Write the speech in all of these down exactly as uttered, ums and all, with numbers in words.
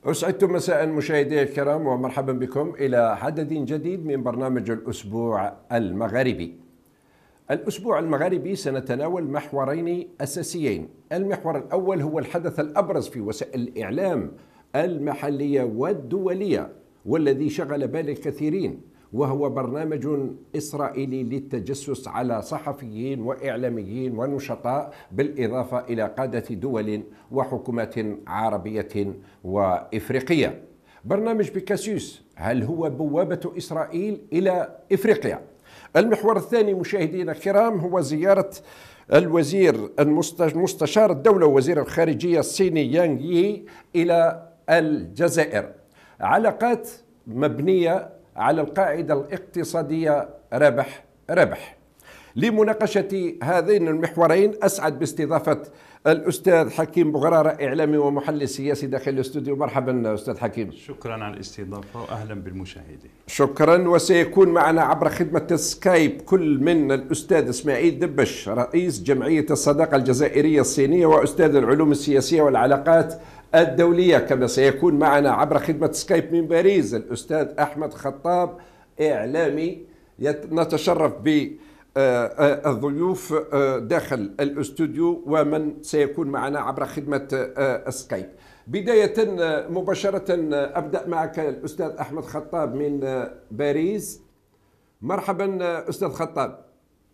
أسعدتم مساء مشاهدي الكرام، ومرحبا بكم إلى عدد جديد من برنامج الأسبوع المغاربي. الأسبوع المغاربي سنتناول محورين أساسيين. المحور الأول هو الحدث الأبرز في وسائل الإعلام المحلية والدولية والذي شغل بال الكثيرين، وهو برنامج إسرائيلي للتجسس على صحفيين وإعلاميين ونشطاء، بالإضافة إلى قادة دول وحكومات عربية وإفريقية. برنامج بيكاسيوس، هل هو بوابة إسرائيل إلى إفريقيا؟ المحور الثاني مشاهدينا الكرام هو زيارة الوزير المستشار الدولة ووزير الخارجية الصيني يانغ يي إلى الجزائر. علاقات مبنية على القاعدة الاقتصادية ربح ربح. لمناقشة هذين المحورين أسعد باستضافة الأستاذ حكيم بغرارة، إعلامي ومحلل سياسي داخل الاستوديو. مرحبا أستاذ حكيم. شكرا على الاستضافة وأهلا بالمشاهدين. شكرا. وسيكون معنا عبر خدمة سكايب كل من الأستاذ إسماعيل دبش، رئيس جمعية الصداقة الجزائرية الصينية وأستاذ العلوم السياسية والعلاقات الدولية. كما سيكون معنا عبر خدمة سكايب من باريس الأستاذ أحمد خطاب، إعلامي. نتشرف ب الضيوف داخل الاستوديو ومن سيكون معنا عبر خدمة سكايب. بداية مباشرة أبدأ معك الأستاذ أحمد خطاب من باريس. مرحبا أستاذ خطاب.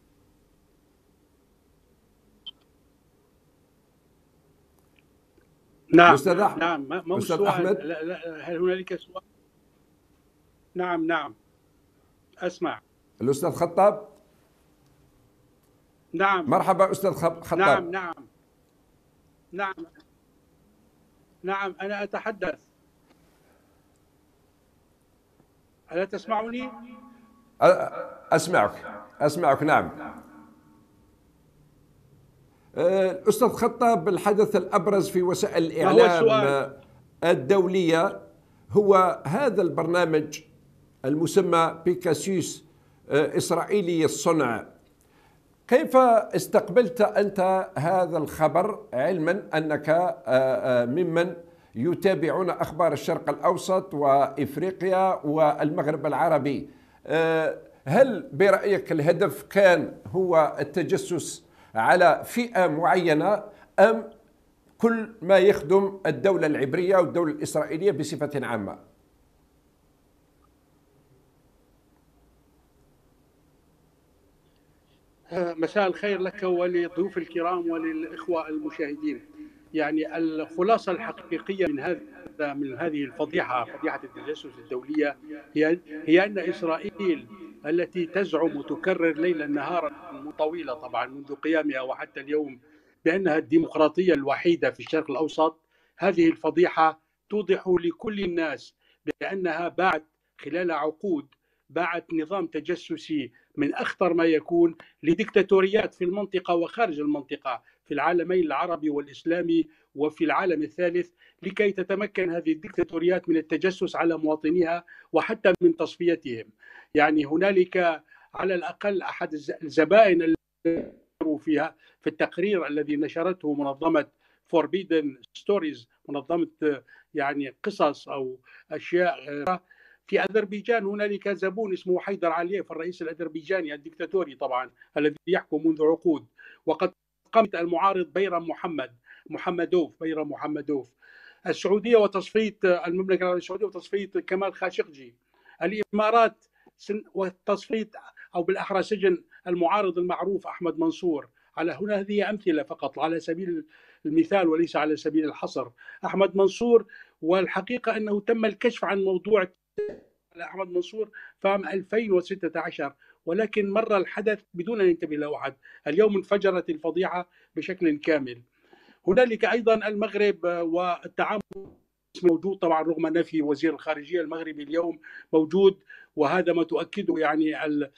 نعم أستاذ أحمد. نعم ما أستاذ سؤال. أحمد. لا لا هل هنالك سؤال؟ نعم نعم أسمع. الأستاذ خطاب. نعم مرحبا أستاذ خطاب. نعم نعم نعم نعم أنا أتحدث. ألا تسمعني؟ أسمعك أسمعك نعم. الأستاذ خطاب، الحدث الأبرز في وسائل الإعلام الدولية هو هذا البرنامج المسمى بيكاسيوس، إسرائيلي الصنع. كيف استقبلت أنت هذا الخبر، علما أنك ممن يتابعون أخبار الشرق الأوسط وإفريقيا والمغرب العربي؟ هل برأيك الهدف كان هو التجسس على فئة معينة، أم كل ما يخدم الدولة العبرية والدولة الإسرائيلية بصفة عامة؟ مساء الخير لك ولضيوف الكرام وللإخوة المشاهدين. يعني الخلاصة الحقيقية من هذا من هذه الفضيحة، فضيحة التجسس الدولية، هي هي أن إسرائيل التي تزعم وتكرر ليلا نهارا طويلة طبعا منذ قيامها وحتى اليوم بأنها الديمقراطية الوحيدة في الشرق الأوسط، هذه الفضيحة توضح لكل الناس بأنها باعت خلال عقود باعت نظام تجسسي من أخطر ما يكون لديكتاتوريات في المنطقة وخارج المنطقة، في العالمين العربي والإسلامي وفي العالم الثالث، لكي تتمكن هذه الديكتاتوريات من التجسس على مواطنيها وحتى من تصفيتهم. يعني هنالك على الأقل أحد الزبائن اللي فيها في التقرير الذي نشرته منظمة Forbidden Stories، منظمة يعني قصص أو أشياء. في أذربيجان هنالك زبون اسمه حيدر علييف، الرئيس الأذربيجاني الدكتاتوري طبعا الذي يحكم منذ عقود، وقد قامت المعارض بيرم محمد محمدوف بيرم محمدوف، السعودية وتصفية المملكة العربية السعودية وتصفية كمال خاشقجي، الإمارات وتصفية أو بالأحرى سجن المعارض المعروف أحمد منصور. على هنا هذه أمثلة فقط على سبيل المثال وليس على سبيل الحصر. أحمد منصور، والحقيقة أنه تم الكشف عن موضوع أحمد منصور في عام ألفين وستة عشر، ولكن مر الحدث بدون أن ينتبه له أحد. اليوم انفجرت الفضيحة بشكل كامل. هنالك أيضا المغرب والتعامل موجود طبعا رغم نفي وزير الخارجية المغربي اليوم موجود، وهذا ما تؤكده يعني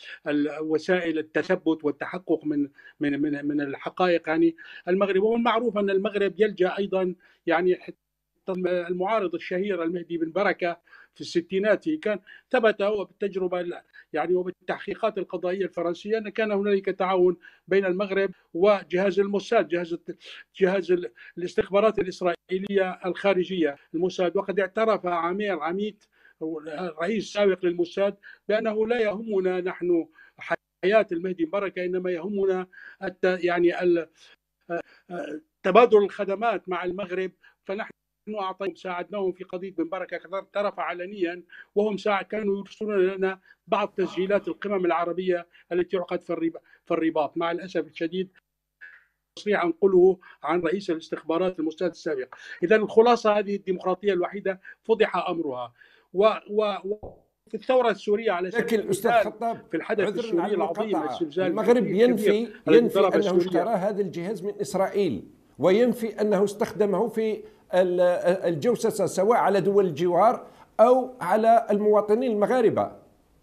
الوسائل التثبت والتحقق من من من من الحقائق. يعني المغرب، والمعروف أن المغرب يلجأ أيضا يعني المعارض الشهير المهدي بن بركة في الستينات كان ثبت هو بالتجربة يعني وبالتحقيقات القضائية الفرنسية أن كان هنالك تعاون بين المغرب وجهاز الموساد، جهاز جهاز الاستخبارات الإسرائيلية الخارجية الموساد. وقد اعترف عمير عميد رئيس سابق للموساد بأنه لا يهمنا نحن حياة المهدي مبارك، إنما يهمنا يعني تبادل الخدمات مع المغرب. فنحن أعطيهم ساعدناهم في قضية بن بركة، اعترف علنيا، وهم كانوا يرسلون لنا بعض تسجيلات القمم العربية التي عقد في الرباط. مع الأسف الشديد تصريح أنقله عن رئيس الاستخبارات الموساد السابق. إذا الخلاصة هذه الديمقراطية الوحيدة فضح أمرها. و, و... في الثورة السورية على لكن الأستاذ خطاب في الحدث السوري العظيم المغرب ينفي ينفي أنه اشترى هذا الجهاز من إسرائيل، وينفي أنه استخدمه في الجوسسة سواء على دول الجوار أو على المواطنين المغاربة.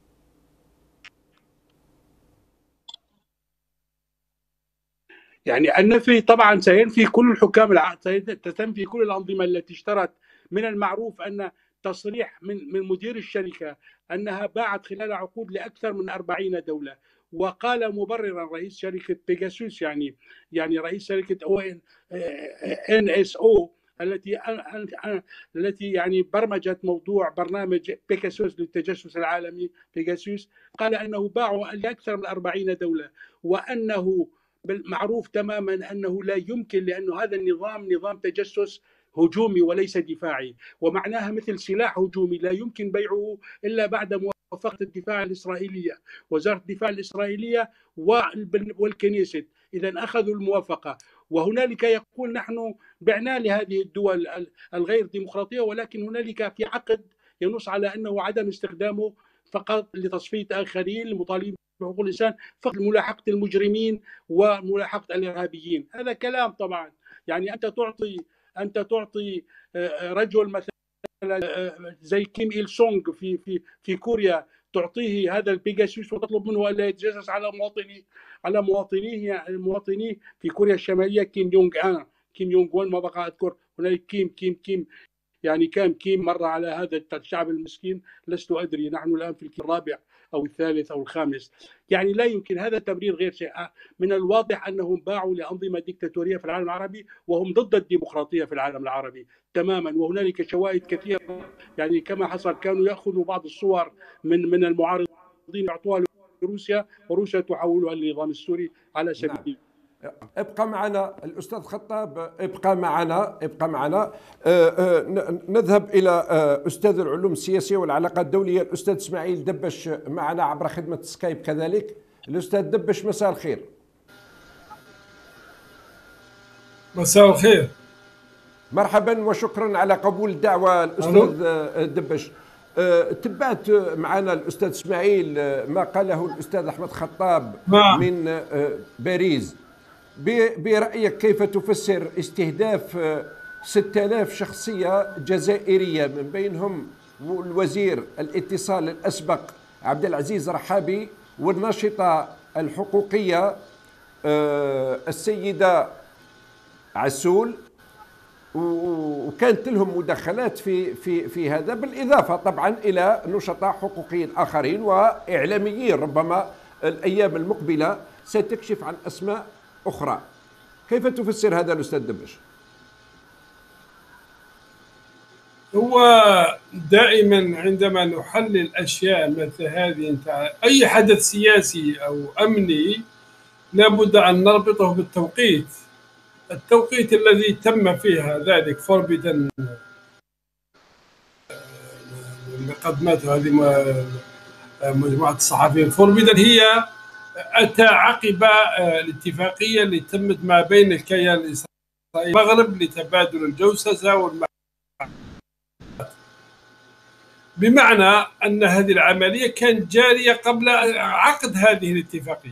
يعني النفي طبعا سينفي كل الحكام، ستنفي كل الأنظمة التي اشترت. من المعروف أن تصريح من من مدير الشركة أنها باعت خلال عقود لأكثر من أربعين دولة، وقال مبررا رئيس شركة بيجاسوس يعني يعني رئيس شركة او ان اس او التي التي يعني برمجت موضوع برنامج بيجاسوس للتجسس العالمي بيجاسوس، قال انه باعوا لاكثر من أربعين دولة، وانه معروف تماما انه لا يمكن، لانه هذا النظام نظام تجسس هجومي وليس دفاعي، ومعناها مثل سلاح هجومي لا يمكن بيعه الا بعد موافقه الدفاع الاسرائيليه، وزاره الدفاع الاسرائيليه والكنيست. اذا اخذوا الموافقه، وهنالك يقول نحن بعنا لهذه الدول الغير ديمقراطيه، ولكن هنالك في عقد ينص على انه عدم استخدامه فقط لتصفيه اخرين لمطالبين بحقوق الانسان، فقط لملاحقه المجرمين وملاحقه الارهابيين. هذا كلام طبعا، يعني انت تعطي انت تعطي رجل مثلا زي كيم إيل سونغ في في في كوريا، تعطيه هذا البيجاسوس وتطلب منه الا يتجسس على مواطني على مواطنيه مواطنيه في كوريا الشماليه، كيم يونغ ان كيم يونغ ون، ما بقى اذكر هنالك كيم كيم كيم يعني كم كيم مر على هذا الشعب المسكين، لست ادري، نحن الان في الرابع او الثالث او الخامس. يعني لا يمكن، هذا تبرير غير شيء. من الواضح انهم باعوا لانظمه ديكتاتوريه في العالم العربي، وهم ضد الديمقراطيه في العالم العربي تماما. وهنالك شواهد كثيره، يعني كما حصل كانوا ياخذوا بعض الصور من من المعارضين يعطوها لروسيا، وروسيا تحولها للنظام السوري على سبيل نعم. ابقى معنا الأستاذ خطاب، ابقى معنا ابقى معنا آه آه نذهب إلى آه أستاذ العلوم السياسية والعلاقات الدولية الأستاذ إسماعيل دبش معنا عبر خدمة سكايب كذلك. الأستاذ دبش مساء الخير. مساء الخير. مرحبا وشكرا على قبول الدعوة الأستاذ دبش. تبعت معنا الأستاذ إسماعيل ما قاله الأستاذ أحمد خطاب من باريس. برأيك كيف تفسر استهداف ستة آلاف شخصية جزائرية من بينهم الوزير الاتصال الأسبق عبد العزيز رحابي والناشطة الحقوقية السيدة عسول، وكانت لهم مداخلات في في في هذا، بالاضافه طبعا الى نشطاء حقوقيين اخرين واعلاميين ربما الايام المقبله ستكشف عن اسماء اخرى. كيف تفسر هذا الاستاذ دبش؟ هو دائما عندما نحلل اشياء مثل هذه، انت اي حدث سياسي او امني لابد ان نربطه بالتوقيت. التوقيت الذي تم فيها ذلك فوربيدن اللي قدمته هذه مجموعة الصحفيين فوربيدن، هي أتى عقب الاتفاقية اللي تمت ما بين الكيان الإسرائيلي والمغرب لتبادل الجوسسة والمعلومات، بمعنى أن هذه العملية كانت جارية قبل عقد هذه الاتفاقية.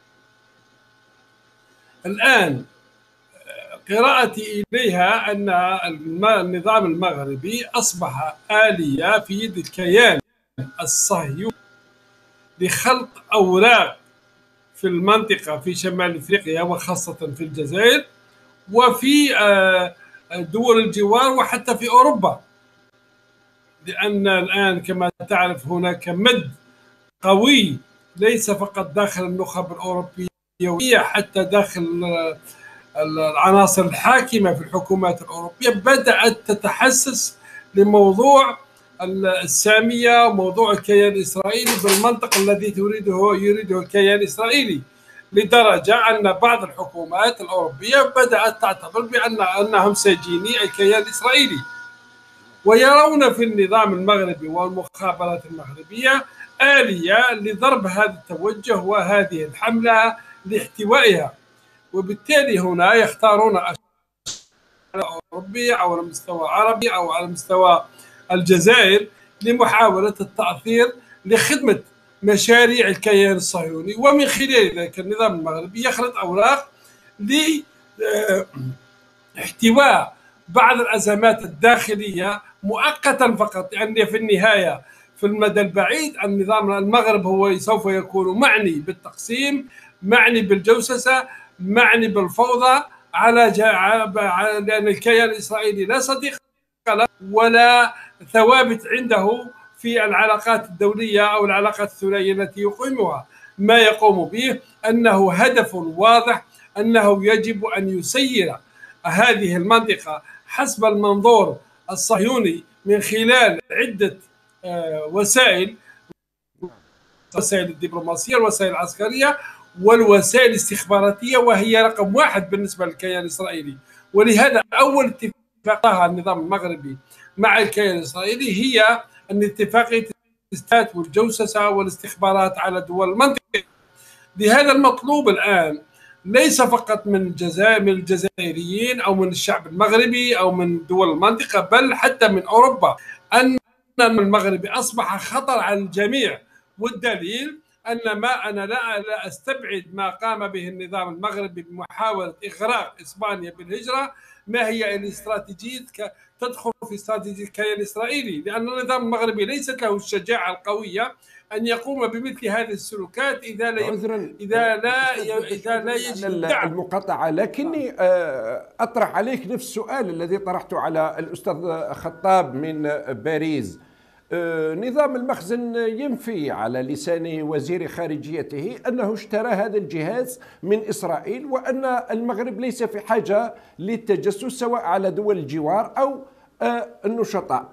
الآن قراءتي إليها أن النظام المغربي أصبح آلية في يد الكيان الصهيوني لخلق أوراق في المنطقة في شمال إفريقيا وخاصة في الجزائر وفي دول الجوار وحتى في أوروبا، لأن الآن كما تعرف هناك مد قوي ليس فقط داخل النخب الأوروبية، حتى داخل العناصر الحاكمة في الحكومات الأوروبية بدأت تتحسس لموضوع السامية وموضوع الكيان الإسرائيلي بالمنطق الذي تريده يريده الكيان الإسرائيلي، لدرجة أن بعض الحكومات الأوروبية بدأت تعتبر بأن أنهم سجيني الكيان الإسرائيلي، ويرون في النظام المغربي والمخابرات المغربية آلية لضرب هذا التوجه وهذه الحملة لاحتوائها. وبالتالي هنا يختارون أوروبية أو على مستوى عربي أو على مستوى الجزائر لمحاولة التأثير لخدمة مشاريع الكيان الصهيوني، ومن خلال ذلك النظام المغربي يخلط أوراق لاحتواء بعض الأزمات الداخلية مؤقتا فقط، لأن يعني في النهاية في المدى البعيد النظام المغرب هو سوف يكون معني بالتقسيم، معني بالجوسسة، معني بالفوضى، على لأن الكيان الإسرائيلي لا صديق له ولا ثوابت عنده في العلاقات الدولية أو العلاقات الثنائية التي يقيمها. ما يقوم به أنه هدف واضح، أنه يجب أن يسير هذه المنطقة حسب المنظور الصهيوني من خلال عدة وسائل، وسائل الدبلوماسية، الوسائل العسكرية، والوسائل الاستخباراتية، وهي رقم واحد بالنسبة للكيان الإسرائيلي. ولهذا أول اتفاقها النظام المغربي مع الكيان الإسرائيلي هي أن اتفاقية الاستات والجوسسة والاستخبارات على دول المنطقة. لهذا المطلوب الآن ليس فقط من الجزائر من الجزائريين أو من الشعب المغربي أو من دول المنطقة، بل حتى من أوروبا، أن المغربي أصبح خطر على الجميع. والدليل أن ما أنا لا, لا أستبعد ما قام به النظام المغربي بمحاولة إغراق إسبانيا بالهجرة، ما هي الاستراتيجية تدخل في استراتيجية الكيان الإسرائيلي، لأن النظام المغربي ليست له الشجاعة القوية أن يقوم بمثل هذه السلوكات إذا لا إذا لا إذا لا يجد الدعم. المقاطعة، لكني أطرح عليك نفس السؤال الذي طرحته على الأستاذ خطاب من باريس. نظام المخزن ينفي على لسان وزير خارجيته أنه اشترى هذا الجهاز من إسرائيل، وأن المغرب ليس في حاجة للتجسس سواء على دول الجوار أو النشطاء.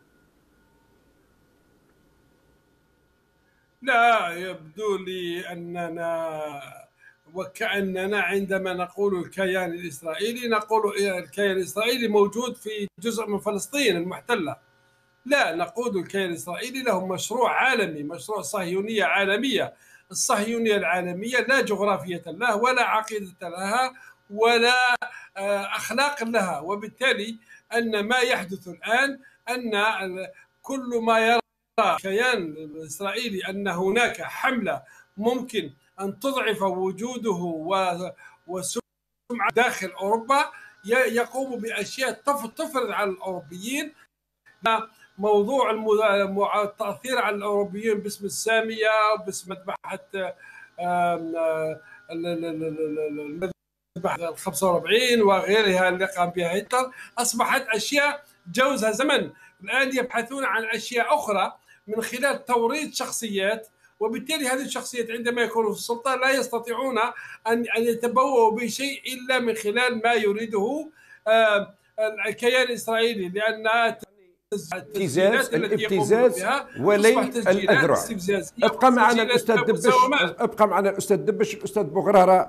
لا، يبدو لي أننا وكأننا عندما نقول الكيان الإسرائيلي نقول الكيان الإسرائيلي موجود في جزء من فلسطين المحتلة. لا، نقول الكيان الإسرائيلي له مشروع عالمي، مشروع صهيونية عالمية. الصهيونية العالمية لا جغرافية لها ولا عقيدة لها ولا أخلاق لها، وبالتالي أن ما يحدث الآن أن كل ما يرى الكيان الإسرائيلي أن هناك حملة ممكن أن تضعف وجوده وسمعة داخل أوروبا، يقوم بأشياء تفرض على الأوروبيين موضوع التأثير على الأوروبيين باسم السامية، باسم مذبحة المذبحة الخمسة وأربعين وغيرها اللي قام بها هتلر. أصبحت أشياء جوزها زمن. الآن يبحثون عن أشياء أخرى من خلال توريد شخصيات، وبالتالي هذه الشخصيات عندما يكونوا في السلطة لا يستطيعون أن يتبوأوا بشيء إلا من خلال ما يريده الكيان الإسرائيلي، لأن الابتزاز الابتزاز ولي الأذرع. ابقى معنا الأستاذ دبش ابقى معنا الأستاذ دبش الأستاذ بوغرارة.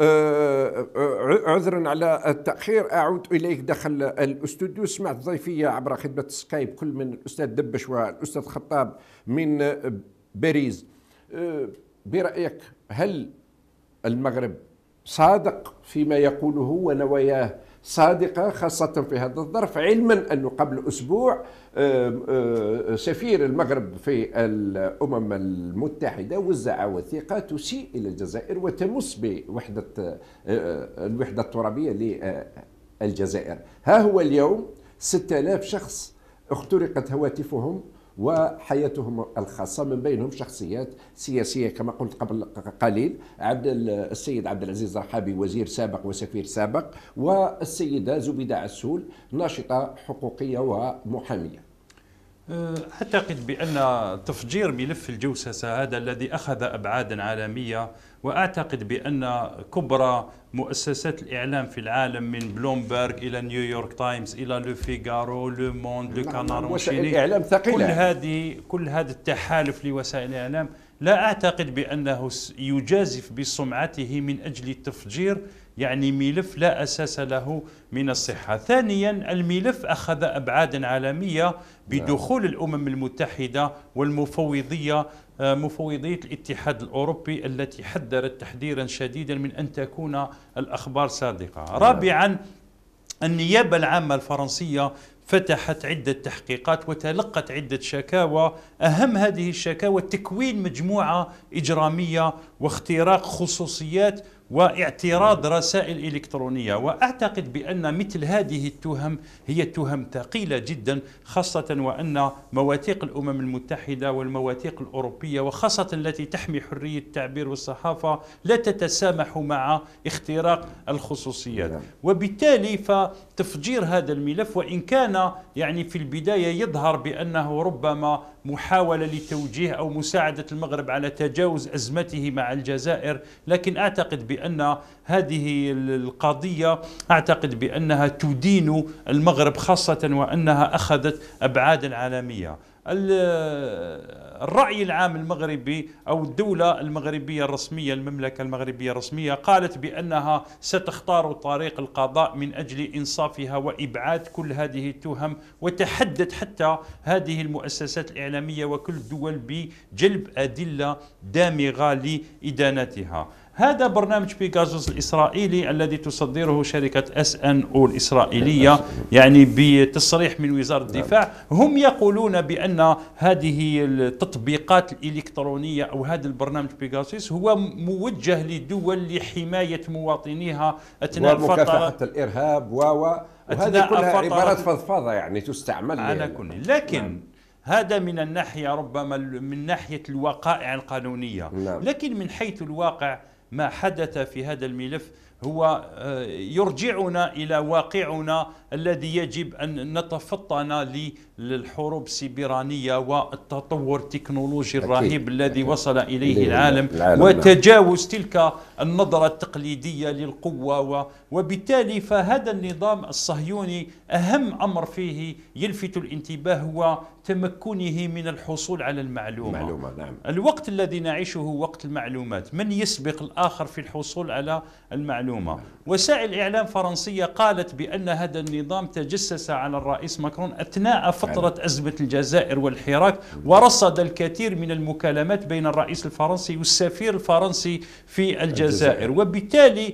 عذرا على التأخير، أعود إليك داخل الاستوديو. سمعت ضيفية عبر خدمة سكايب كل من الأستاذ دبش والأستاذ خطاب من باريس. برأيك هل المغرب صادق فيما يقوله ونواياه صادقة خاصة في هذا الظرف، علما أنه قبل أسبوع سفير المغرب في الأمم المتحدة وزع وثيقة تسيء إلى الجزائر وتمس بوحدة الوحدة الترابية للجزائر؟ ها هو اليوم ستة آلاف شخص اخترقت هواتفهم وحياتهم الخاصة، من بينهم شخصيات سياسية كما قلت قبل قليل، عبد السيد عبد العزيز رحابي وزير سابق وسفير سابق، والسيدة زبيدة عسول ناشطة حقوقية ومحامية. أعتقد بأن تفجير ملف الجوسسة هذا الذي أخذ أبعادا عالمية، وأعتقد بأن كبرى مؤسسات الإعلام في العالم من بلومبرغ إلى نيويورك تايمز إلى لو فيغارو لو موند لو كانار وسائل الإعلام ثقيلة، كل هذه كل هذا التحالف لوسائل الإعلام لا أعتقد بأنه يجازف بسمعته من أجل التفجير يعني ملف لا أساس له من الصحة. ثانيا، الملف أخذ أبعادا عالمية بدخول الأمم المتحدة والمفوضية مفوضية الاتحاد الأوروبي التي حذرت تحذيرا شديدا من أن تكون الأخبار صادقة. رابعا، النيابة العامة الفرنسية فتحت عدة تحقيقات وتلقت عدة شكاوى، أهم هذه الشكاوى تكوين مجموعة إجرامية واختراق خصوصيات واعتراض رسائل إلكترونية. وأعتقد بأن مثل هذه التهم هي تهم ثقيلة جدا، خاصة وأن مواثيق الأمم المتحدة والمواثيق الأوروبية وخاصة التي تحمي حرية التعبير والصحافة لا تتسامح مع اختراق الخصوصيات. وبالتالي فتفجير هذا الملف وإن كان يعني في البداية يظهر بأنه ربما محاولة لتوجيه أو مساعدة المغرب على تجاوز أزمته مع الجزائر، لكن أعتقد بأن هذه القضية أعتقد بأنها تدين المغرب، خاصة وأنها أخذت أبعادا عالمية. الرأي العام المغربي أو الدولة المغربية الرسمية المملكة المغربية الرسمية قالت بأنها ستختار طريق القضاء من أجل إنصافها وإبعاد كل هذه التهم، وتحدت حتى هذه المؤسسات الإعلامية وكل الدول بجلب أدلة دامغة لإدانتها. هذا برنامج بيغازوس الإسرائيلي الذي تصدره شركة اس ان او الإسرائيلية، يعني بتصريح من وزارة الدفاع هم يقولون بأن هذه التطبيقات الإلكترونية أو هذا البرنامج بيغازوس هو موجه لدول لحماية مواطنيها أثناء ومكافحة الإرهاب و وهذه كلها عبارات فضفاضة يعني تستعمل على كل. لكن نعم. هذا من الناحية ربما من ناحية الوقائع القانونية، نعم. لكن من حيث الواقع ما حدث في هذا الملف هو يرجعنا إلى واقعنا الذي يجب أن نتفطن للحروب السيبرانية والتطور التكنولوجي الرهيب الذي وصل إليه العالم, العالم وتجاوز تلك النظرة التقليدية للقوة. وبالتالي فهذا النظام الصهيوني أهم أمر فيه يلفت الانتباه هو تمكنه من الحصول على المعلومة. معلومة نعم. الوقت الذي نعيشه هو وقت المعلومات، من يسبق الآخر في الحصول على المعلومة. وسائل إعلام فرنسية قالت بأن هذا النظام تجسس على الرئيس ماكرون أثناء فترة أزمة الجزائر والحراك، ورصد الكثير من المكالمات بين الرئيس الفرنسي والسفير الفرنسي في الجزائر. وبالتالي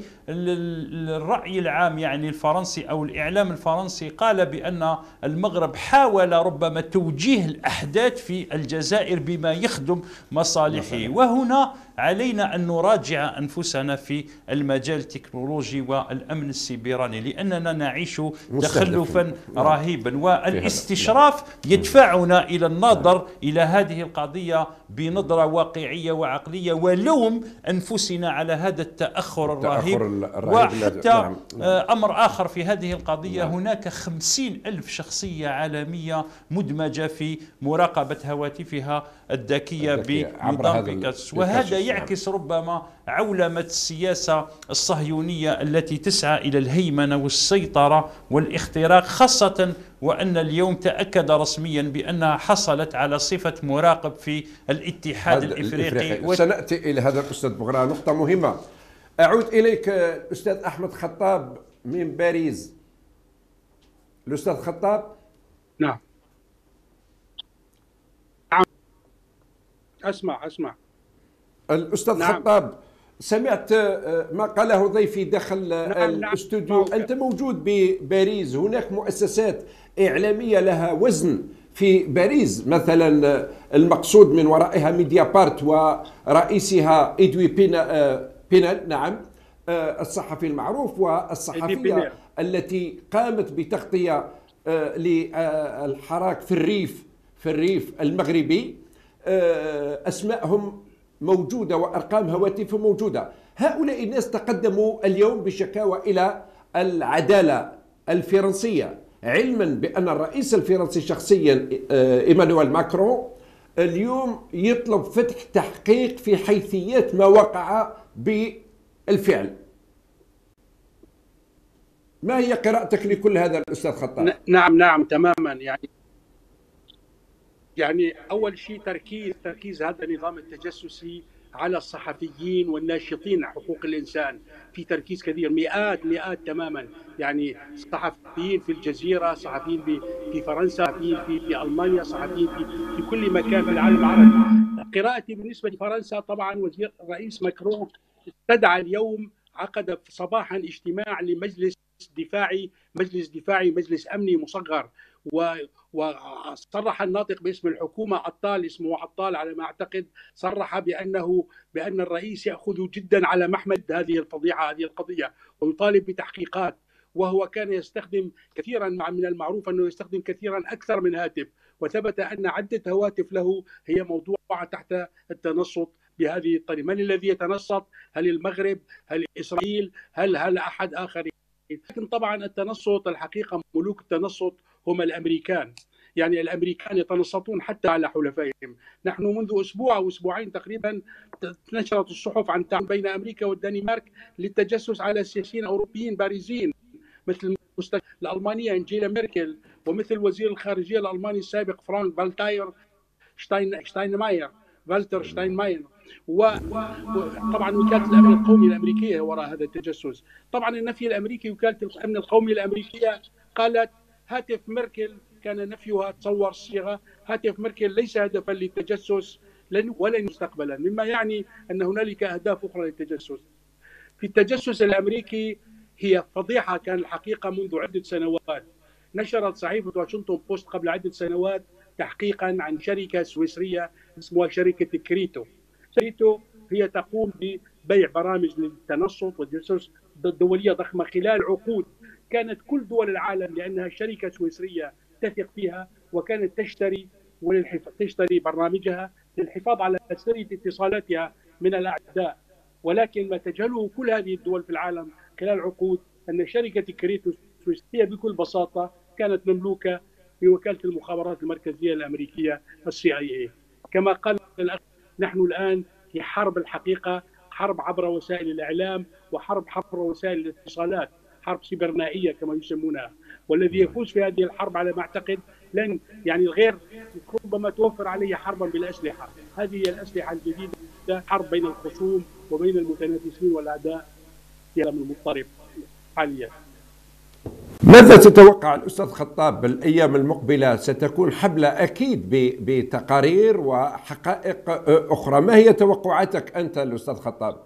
الرأي العام يعني الفرنسي أو الإعلام الفرنسي قال بأن المغرب حاول ربما توجيه الأحداث في الجزائر بما يخدم مصالحه. وهنا علينا أن نراجع أنفسنا في المجال التكنولوجي والأمن السيبراني، لأننا نعيش تخلفا رهيبا، والاستشراف يدفعنا إلى النظر إلى هذه القضية بنظرة واقعية وعقلية، ولوم أنفسنا على هذا التأخر الرهيب. وحتى نعم. أمر آخر في هذه القضية، نعم. هناك خمسين ألف شخصية عالمية مدمجة في مراقبة هواتفها الذكية بنظام بيغازوس، وهذا يعكس ربما عولمة السياسة الصهيونية التي تسعى إلى الهيمنة والسيطرة والاختراق، خاصة وأن اليوم تأكد رسميا بأنها حصلت على صفة مراقب في الاتحاد الإفريقي. سنأتي إلى هذا الأستاذ بغرا، نقطة مهمة. أعود إليك الأستاذ أحمد خطاب من باريس. الأستاذ خطاب. نعم أسمع أسمع الأستاذ نعم. خطاب، سمعت ما قاله ضيفي داخل نعم الاستوديو. نعم. أنت موجود بباريس، هناك مؤسسات إعلامية لها وزن في باريس، مثلا المقصود من ورائها ميديا بارت ورئيسها إدوي بينا بينال، نعم الصحفي المعروف والصحفية التي قامت بتغطية للحراك في الريف في الريف المغربي، أسماءهم موجودة وأرقام هواتفهم موجودة. هؤلاء الناس تقدموا اليوم بشكاوى إلى العدالة الفرنسية. علما بأن الرئيس الفرنسي شخصيا إيمانويل ماكرون اليوم يطلب فتح تحقيق في حيثيات ما وقع بالفعل. ما هي قراءتك لكل هذا الأستاذ خطاب؟ نعم نعم تماما. يعني يعني أول شيء تركيز تركيز هذا النظام التجسسي على الصحفيين والناشطين حقوق الإنسان، في تركيز كبير، مئات مئات تماما. يعني صحفيين في الجزيرة، صحفيين في فرنسا، صحفيين في, في ألمانيا، صحفيين في, في كل مكان في العالم العربي. قراءتي بالنسبة لفرنسا، طبعا وزير الرئيس ماكرون استدعى اليوم، عقد صباحا اجتماع لمجلس دفاعي مجلس دفاعي مجلس أمني مصغر، وصرح الناطق باسم الحكومة عطال، اسمه عطال على ما أعتقد، صرح بأنه بأن الرئيس يأخذ جدا على محمل هذه الفضيحة، هذه القضية، ويطالب بتحقيقات. وهو كان يستخدم كثيرا، من المعروف أنه يستخدم كثيرا أكثر من هاتف، وثبت أن عدة هواتف له هي موضوعة تحت التنصت بهذه الطريقة. من الذي يتنصت؟ هل المغرب؟ هل إسرائيل؟ هل هل أحد آخر؟ لكن طبعا التنصت، الحقيقة ملوك التنصت هم الأمريكان. يعني الأمريكان يتنصتون حتى على حلفائهم. نحن منذ أسبوع أو أسبوعين تقريبا نشرت الصحف عن تعاون بين أمريكا والدنمارك للتجسس على سياسيين أوروبيين بارزين، مثل الألمانية أنجيلا ميركل، ومثل وزير الخارجية الألماني السابق فرانك فالتاير شتاين شتاينماير فالتر شتاينماير، وطبعا وكالة الأمن القومي الأمريكية وراء هذا التجسس. طبعا النفي الأمريكي، وكالة الأمن القومي الأمريكية قالت هاتف ميركل كان نفيها تصور الصيغة، هاتف ميركل ليس هدفا للتجسس ولن مستقبلا، مما يعني أن هنالك أهداف أخرى للتجسس. في التجسس الأمريكي هي فضيحة كان الحقيقة منذ عدة سنوات. نشرت صحيفة واشنطن بوست قبل عدة سنوات تحقيقا عن شركة سويسرية اسمها شركة كريتو. كريتو هي تقوم ببيع برامج للتنصت والتجسس دولية ضخمة خلال عقود. كانت كل دول العالم، لأنها شركة سويسرية، تثق فيها، وكانت تشتري تشتري برامجها للحفاظ على سرية اتصالاتها من الأعداء. ولكن ما تجهله كل هذه الدول في العالم خلال عقود أن شركة كريتو السويسرية بكل بساطة كانت مملوكة بوكالة المخابرات المركزية الأمريكية السي آي إيه. كما قال الأخ، نحن الآن في حرب، الحقيقة حرب عبر وسائل الإعلام، وحرب عبر وسائل الاتصالات، حرب سيبرنائية كما يسمونها. والذي يفوز في هذه الحرب على ما أعتقد لن يعني الغير ربما توفر عليه حربا بالأسلحة. هذه هي الأسلحة الجديدة، حرب بين الخصوم وبين المتنافسين والأعداء في العالم المضطرب حاليا. ماذا تتوقع الأستاذ خطاب بالأيام المقبلة؟ ستكون حملة أكيد بتقارير وحقائق أخرى. ما هي توقعاتك أنت الأستاذ خطاب؟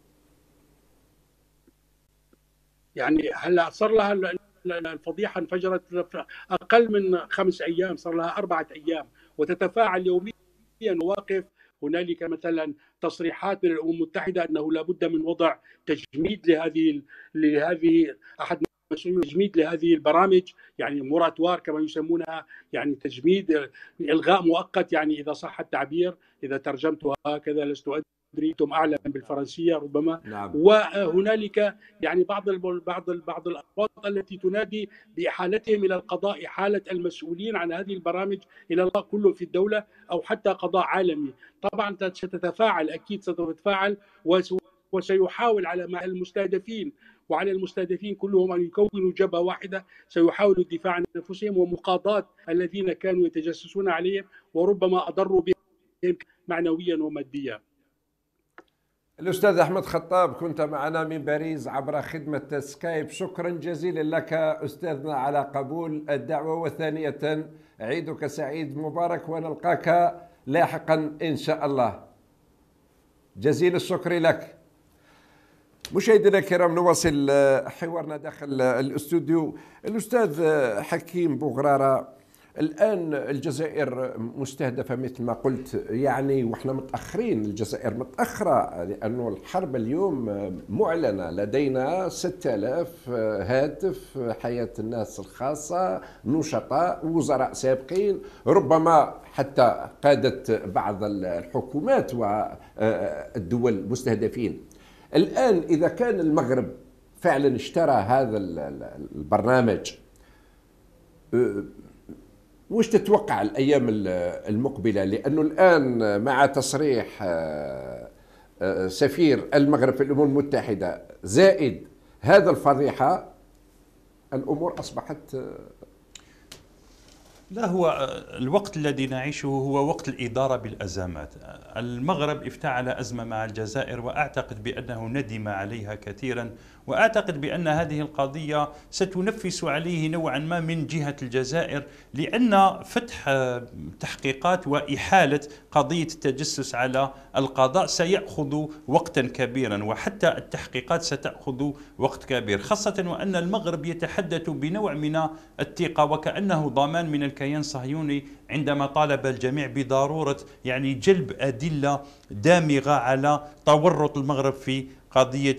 يعني هلا صار لها الفضيحة انفجرت أقل من خمس أيام، صار لها أربعة أيام، وتتفاعل يوميا مواقف. هنالك مثلا تصريحات من الأمم المتحدة أنه لابد من وضع تجميد لهذه لهذه أحد تجميد لهذه البرامج، يعني موراتوار كما يسمونها، يعني تجميد، إلغاء مؤقت، يعني إذا صح التعبير، إذا ترجمتها هكذا لست أدري، أنتم أعلم بالفرنسية ربما. نعم. وهنالك يعني بعض بعض بعض الأصوات التي تنادي بإحالتهم إلى القضاء، إحالة المسؤولين عن هذه البرامج إلى الله كله في الدولة، أو حتى قضاء عالمي. طبعا ستتفاعل، أكيد ستتفاعل، وسيحاول على مع المستهدفين وعلى المستهدفين كلهم أن يكونوا جبهة واحدة، سيحاولوا الدفاع عن أنفسهم ومقاضاة الذين كانوا يتجسسون عليهم، وربما أضروا بهم معنويا وماديا. الأستاذ أحمد خطاب، كنت معنا من باريس عبر خدمة سكايب. شكرا جزيلا لك أستاذنا على قبول الدعوة، وثانية عيدك سعيد مبارك، ونلقاك لاحقا إن شاء الله. جزيل الشكر لك. مشاهدينا الكرام، نواصل حوارنا داخل الاستوديو. الأستاذ حكيم بوغرارة، الآن الجزائر مستهدفة مثل ما قلت، يعني وإحنا متأخرين، الجزائر متأخرة، لأنه الحرب اليوم معلنة. لدينا ستة آلاف هاتف، حياة الناس الخاصة، نشطاء، وزراء سابقين، ربما حتى قادة بعض الحكومات والدول مستهدفين. الآن إذا كان المغرب فعلا اشترى هذا البرنامج، وش تتوقع الأيام المقبلة؟ لأنه الآن مع تصريح سفير المغرب في الأمم المتحدة زائد هذا الفضيحة، الأمور أصبحت. لا، هو الوقت الذي نعيشه هو وقت الإدارة بالأزمات. المغرب افتعل أزمة مع الجزائر، وأعتقد بأنه ندم عليها كثيرا، وأعتقد بأن هذه القضية ستنفس عليه نوعا ما من جهة الجزائر، لأن فتح تحقيقات وإحالة قضية التجسس على القضاء سيأخذ وقتا كبيرا، وحتى التحقيقات ستأخذ وقت كبير، خاصة وأن المغرب يتحدث بنوع من الثقة وكأنه ضمان من الكيان الصهيوني عندما طالب الجميع بضرورة يعني جلب أدلة دامغة على تورط المغرب في قضية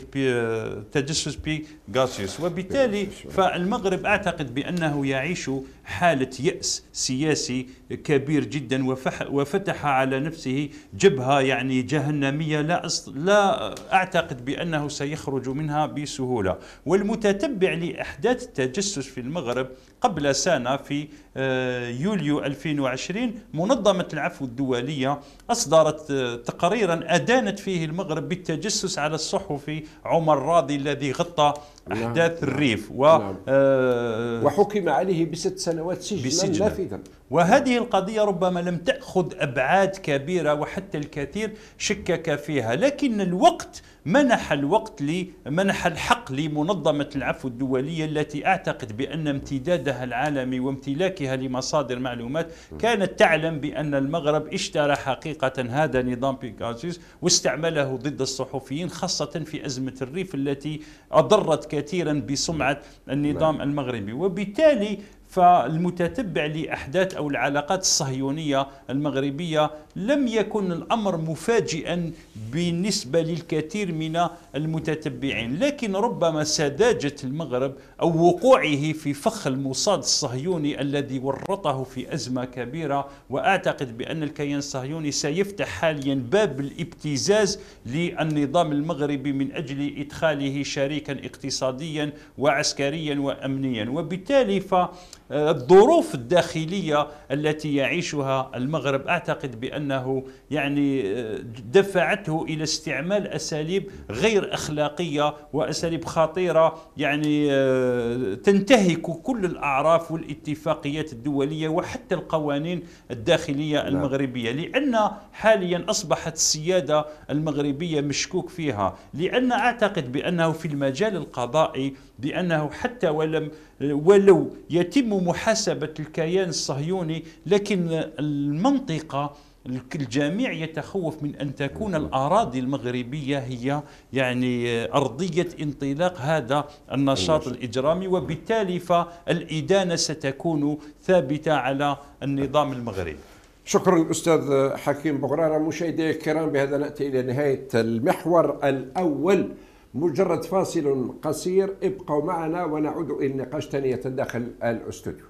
تجسس بيغاسيوس. وبالتالي فالمغرب أعتقد بأنه يعيش حالة يأس سياسي كبير جدا، وفتح على نفسه جبهة يعني جهنمية لا, لا أعتقد بأنه سيخرج منها بسهولة. والمتتبع لأحداث التجسس في المغرب قبل سنة في يوليو ألفين وعشرين منظمة العفو الدولية أصدرت تقريرا أدانت فيه المغرب بالتجسس على الصحفي عمر راضي الذي غطى أحداث الريف و نعم. آه وحكم عليه بست سنوات سجنا نافذا. وهذه القضية ربما لم تأخذ أبعاد كبيرة وحتى الكثير شكك فيها، لكن الوقت منح الوقت منح الحق لمنظمة العفو الدولية التي أعتقد بأن امتدادها العالمي وامتلاكها لمصادر معلومات كانت تعلم بأن المغرب اشترى حقيقة هذا نظام بيغاسيوس واستعمله ضد الصحفيين، خاصة في أزمة الريف التي أضرت كثيرا بسمعة النظام المغربي. وبالتالي فالمتتبع لأحداث أو العلاقات الصهيونية المغربية لم يكن الأمر مفاجئا بالنسبة للكثير من المتتبعين، لكن ربما سذاجة المغرب أو وقوعه في فخ الموساد الصهيوني الذي ورطه في أزمة كبيرة. وأعتقد بأن الكيان الصهيوني سيفتح حاليا باب الابتزاز للنظام المغربي من أجل إدخاله شريكا اقتصاديا وعسكريا وأمنيا. وبالتالي ف الظروف الداخلية التي يعيشها المغرب أعتقد بأنه يعني دفعته إلى استعمال أساليب غير أخلاقية وأساليب خطيرة يعني تنتهك كل الأعراف والاتفاقيات الدولية وحتى القوانين الداخلية المغربية، لأن حاليا أصبحت السيادة المغربية مشكوك فيها. لأن أعتقد بأنه في المجال القضائي بأنه حتى ولم ولو يتم محاسبة الكيان الصهيوني، لكن المنطقة الجميع يتخوف من أن تكون الأراضي المغربية هي يعني أرضية انطلاق هذا النشاط الإجرامي، وبالتالي فالإدانة ستكون ثابتة على النظام المغربي. شكرا أستاذ حكيم بغرارة. مشاهدينا الكرام، بهذا نأتي إلى نهاية المحور الأول. مجرد فاصل قصير، ابقوا معنا ونعود إلى النقاش ثانية داخل الاستوديو.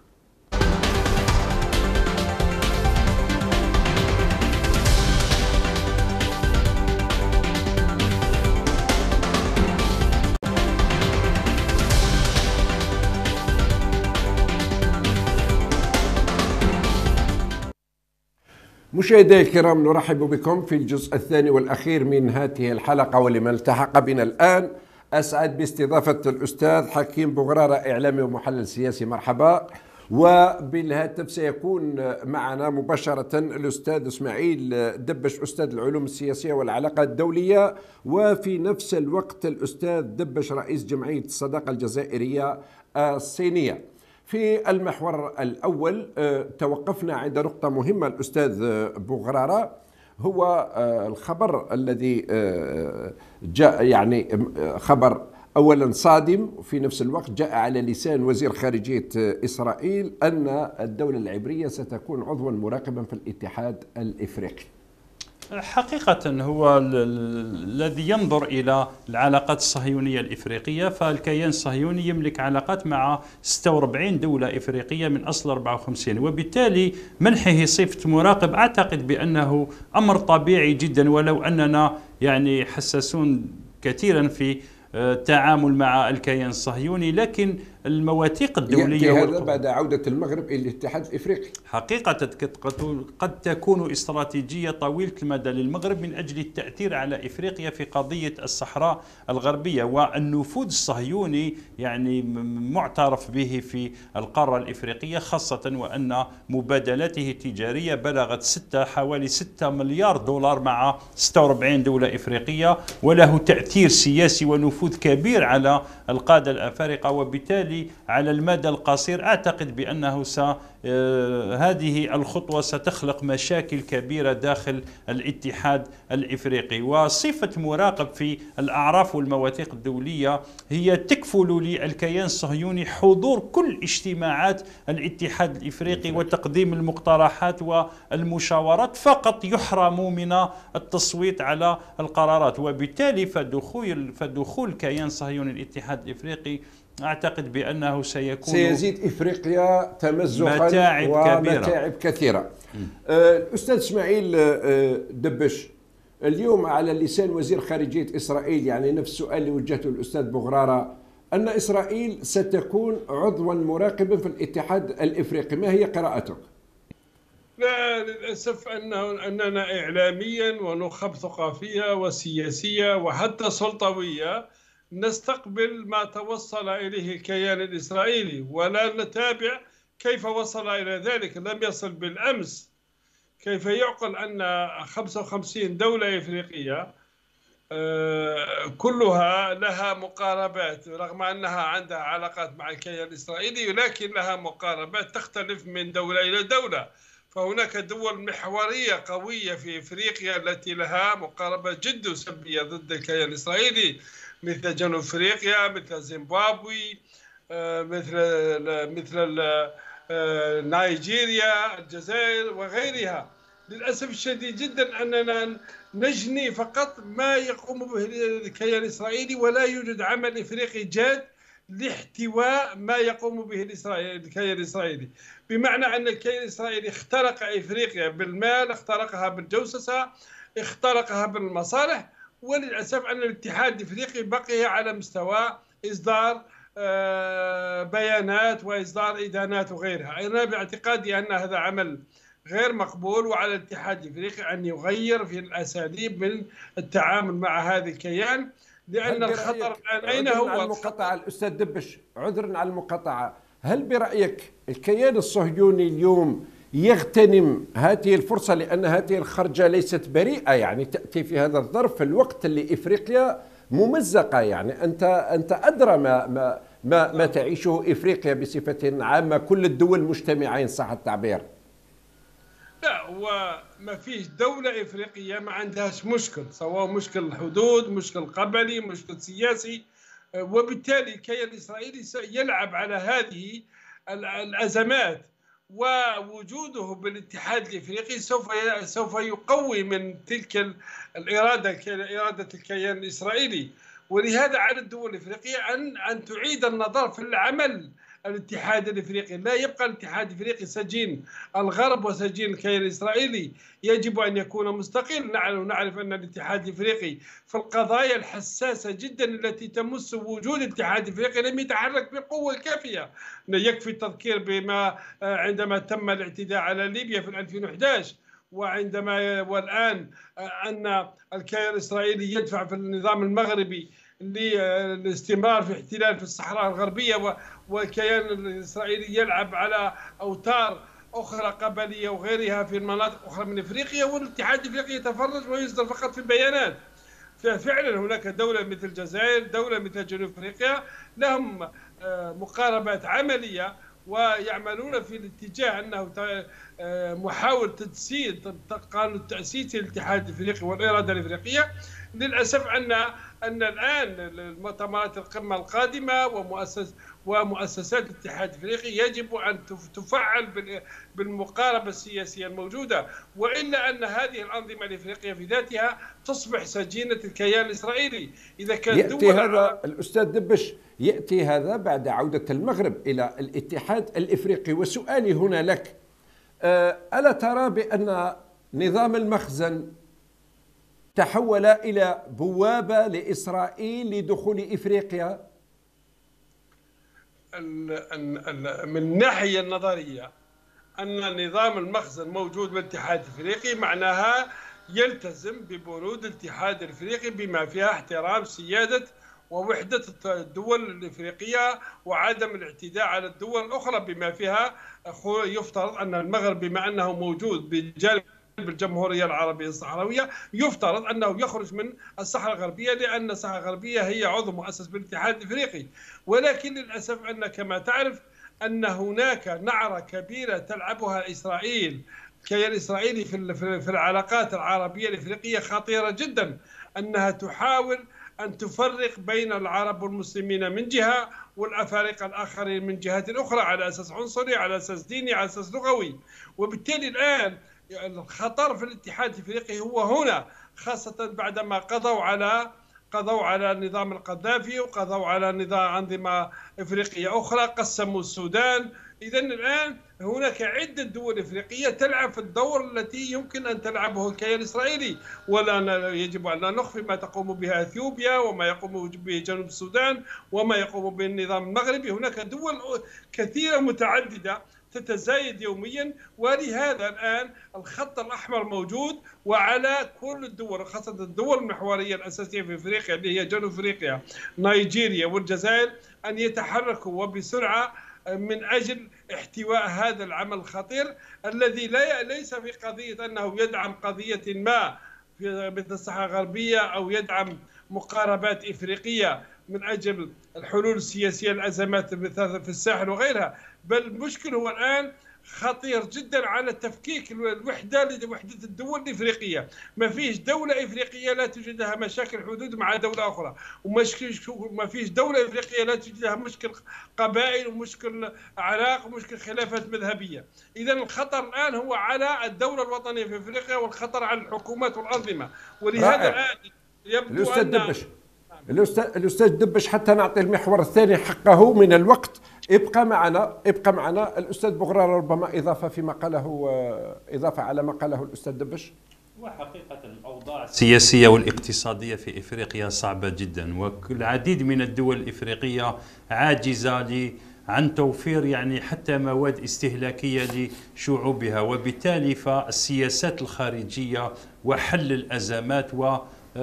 مشاهدينا الكرام، نرحب بكم في الجزء الثاني والأخير من هذه الحلقة. ولمن التحق بنا الآن، أسعد باستضافة الأستاذ حكيم بغرارة، إعلامي ومحلل سياسي. مرحبا. وبالهاتف سيكون معنا مباشرة الأستاذ إسماعيل دبش، أستاذ العلوم السياسية والعلاقات الدولية، وفي نفس الوقت الأستاذ دبش رئيس جمعية الصداقة الجزائرية الصينية. في المحور الأول توقفنا عند نقطة مهمة الأستاذ بغرارة، هو الخبر الذي جاء، يعني خبر أولا صادم، وفي نفس الوقت جاء على لسان وزير خارجية إسرائيل أن الدولة العبرية ستكون عضوا مراقبا في الاتحاد الإفريقي. حقيقة هو الذي ينظر إلى العلاقات الصهيونية الإفريقية، فالكيان الصهيوني يملك علاقات مع ستة وأربعين دولة إفريقية من أصل أربعة وخمسين، وبالتالي منحه صفة مراقب أعتقد بأنه أمر طبيعي جدا، ولو أننا يعني حساسون كثيرا في التعامل مع الكيان الصهيوني، لكن المواثيق الدولية يأتي هذا بعد عودة المغرب إلى الاتحاد الإفريقي. حقيقة قد تكون استراتيجية طويلة المدى للمغرب من أجل التأثير على إفريقيا في قضية الصحراء الغربية، والنفوذ الصهيوني يعني معترف به في القارة الإفريقية، خاصة وأن مبادلاته التجارية بلغت ستة حوالي ستة مليار دولار مع ستة وأربعين دولة إفريقية، وله تأثير سياسي ونفوذ كبير على القادة الأفارقة. وبالتالي على المدى القصير أعتقد بأنه س هذه الخطوة ستخلق مشاكل كبيرة داخل الاتحاد الإفريقي. وصفة مراقب في الأعراف والمواثيق الدولية هي تكفل للكيان الصهيوني حضور كل اجتماعات الاتحاد الإفريقي وتقديم المقترحات والمشاورات، فقط يحرموا من التصويت على القرارات. وبالتالي فدخول فدخول كيان صهيوني الاتحاد الإفريقي أعتقد بأنه سيكون سيزيد إفريقيا تمزقا متاعب ومتاعب كثيرة. آه الأستاذ إسماعيل آه دبش، اليوم على لسان وزير خارجية إسرائيل يعني نفس السؤال اللي وجهته الأستاذ بغرارة، أن إسرائيل ستكون عضوا مراقبا في الاتحاد الإفريقي، ما هي قراءتك؟ لا، للأسف أنه أننا إعلاميا ونخب ثقافية وسياسية وحتى سلطوية نستقبل ما توصل إليه الكيان الإسرائيلي ولا نتابع كيف وصل إلى ذلك. لم يصل بالأمس. كيف يعقل أن خمسة وخمسين دولة إفريقية كلها لها مقاربات، رغم أنها عندها علاقات مع الكيان الإسرائيلي، ولكن لها مقاربات تختلف من دولة إلى دولة. فهناك دول محورية قوية في إفريقيا التي لها مقاربات جد سلبية ضد الكيان الإسرائيلي، مثل جنوب أفريقيا، مثل زيمبابوي، مثل مثل نيجيريا، الجزائر وغيرها. للأسف الشديد جدا أننا نجني فقط ما يقوم به الكيان الإسرائيلي، ولا يوجد عمل إفريقي جاد لاحتواء ما يقوم به الكيان الإسرائيلي. بمعنى أن الكيان الإسرائيلي اخترق إفريقيا بالمال، اخترقها بالجوسسة، اخترقها بالمصالح، وللأسف أن الاتحاد الإفريقي بقي على مستوى إصدار بيانات وإصدار إدانات وغيرها. أنا باعتقادي أن هذا عمل غير مقبول، وعلى الاتحاد الإفريقي أن يغير في الأساليب من التعامل مع هذا الكيان، لأن الخطر الآن أين هو؟ على المقاطعة الأستاذ دبش، عذرا على المقاطعة، هل برأيك الكيان الصهيوني اليوم يغتنم هذه الفرصة، لأن هذه الخرجة ليست بريئة، يعني تأتي في هذا الظرف في الوقت اللي إفريقيا ممزقة، يعني أنت أنت أدرى ما ما ما, ما تعيشه إفريقيا بصفة عامة، كل الدول مجتمعة إن صح التعبير. لا، هو ما فيش دولة إفريقية ما عندهاش مشكل، سواء مشكل الحدود، مشكل قبلي، مشكل سياسي. وبالتالي الكيان الإسرائيلي يلعب على هذه الأزمات، ووجوده بالاتحاد الإفريقي سوف سوف يقوي من تلك الإرادة إرادة الكيان الإسرائيلي. ولهذا على الدول الإفريقية أن أن تعيد النظر في العمل الاتحاد الإفريقي. لا يبقى الاتحاد الإفريقي سجين الغرب وسجين الكيان الإسرائيلي، يجب أن يكون مستقل. نحن نعرف أن الاتحاد الإفريقي في القضايا الحساسة جدا التي تمس وجود الاتحاد الإفريقي لم يتحرك بالقوة الكافية. يكفي التذكير بما عندما تم الاعتداء على ليبيا في ألفين وأحد عشر، وعندما والآن أن الكيان الإسرائيلي يدفع في النظام المغربي للاستمرار في احتلال في الصحراء الغربية، والكيان الإسرائيلي يلعب على أوتار أخرى قبلية وغيرها في المناطق أخرى من إفريقيا، والاتحاد الإفريقي يتفرج ويصدر فقط في بيانات. ففعلا هناك دولة مثل الجزائر، دولة مثل جنوب أفريقيا لهم مقاربات عملية ويعملون في الاتجاه أنه محاولة تجسيد قانون التأسيس للاتحاد الإفريقي والإرادة الإفريقية. للأسف أن أن الآن مؤتمرات القمة القادمة ومؤسس ومؤسسات الاتحاد الإفريقي يجب أن تفعل بالمقاربة السياسية الموجودة، وإلا أن هذه الأنظمة الإفريقية في ذاتها تصبح سجينة الكيان الإسرائيلي. إذا كان يأتي هذا الأستاذ دبش، يأتي هذا بعد عودة المغرب إلى الاتحاد الإفريقي. وسؤالي هنا لك، ألا ترى بأن نظام المخزن تحول إلى بوابة لإسرائيل لدخول إفريقيا؟ من الناحية النظرية أن نظام المخزن موجود بالاتحاد الإفريقي معناها يلتزم ببنود الاتحاد الإفريقي بما فيها احترام سيادة ووحدة الدول الإفريقية وعدم الاعتداء على الدول الأخرى، بما فيها يفترض أن المغرب بما أنه موجود بجانب الجمهورية العربية الصحراوية يفترض أنه يخرج من الصحراء الغربية، لأن الصحراء الغربية هي عضو مؤسس بالاتحاد الإفريقي. ولكن للأسف أن كما تعرف أن هناك نعرة كبيرة تلعبها إسرائيل الكيان الإسرائيلي في العلاقات العربية الإفريقية خطيرة جدا، أنها تحاول أن تفرق بين العرب والمسلمين من جهة والأفارقة الآخرين من جهة أخرى على أساس عنصري، على أساس ديني، على أساس لغوي. وبالتالي الآن الخطر في الاتحاد الإفريقي هو هنا، خاصة بعدما قضوا على قضوا على نظام القذافي وقضوا على نظام أنظمة إفريقية أخرى، قسموا السودان. إذا الآن هناك عدة دول إفريقية تلعب في الدور التي يمكن أن تلعبه الكيان الإسرائيلي، ولا يجب أن لا نخفي ما تقوم به أثيوبيا وما يقوم به جنوب السودان وما يقوم به النظام المغربي. هناك دول كثيرة متعددة تتزايد يوميا، ولهذا الآن الخط الأحمر موجود، وعلى كل الدول خاصة الدول المحورية الأساسية في أفريقيا اللي هي جنوب أفريقيا نيجيريا والجزائر أن يتحركوا وبسرعة من أجل احتواء هذا العمل الخطير الذي لا ليس في قضية أنه يدعم قضية ما في مثل الصحراء الغربية أو يدعم مقاربات إفريقية من أجل الحلول السياسية للأزمات في الساحل وغيرها، بل المشكل هو الآن خطير جدا على تفكيك الوحدة لوحدة الدول الإفريقية. ما فيش دولة إفريقية لا توجد لها مشاكل حدود مع دولة أخرى، وما فيش دولة إفريقية لا توجد لها مشكل قبائل ومشكل أعراق ومشكل خلافات مذهبية. إذا الخطر الآن هو على الدولة الوطنية في أفريقيا، والخطر على الحكومات والأنظمة. ولهذا الآن يبدو الأستاذ أن دبش الأستاذ الأستاذ دبش حتى نعطي المحور الثاني حقه من الوقت، ابقى معنا ابقى معنا الأستاذ بغرار، ربما إضافة فيما قاله إضافة على ما قاله الأستاذ دبش. وحقيقة الأوضاع السياسية والاقتصادية في إفريقيا صعبة جدا، والعديد من الدول الإفريقية عاجزة عن توفير يعني حتى مواد استهلاكية لشعوبها، وبالتالي فالسياسات الخارجية وحل الأزمات و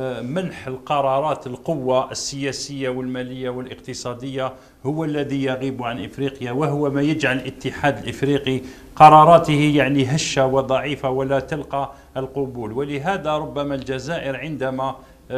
منح القرارات القوة السياسية والمالية والاقتصادية هو الذي يغيب عن إفريقيا، وهو ما يجعل الاتحاد الإفريقي قراراته يعني هشة وضعيفة ولا تلقى القبول. ولهذا ربما الجزائر عندما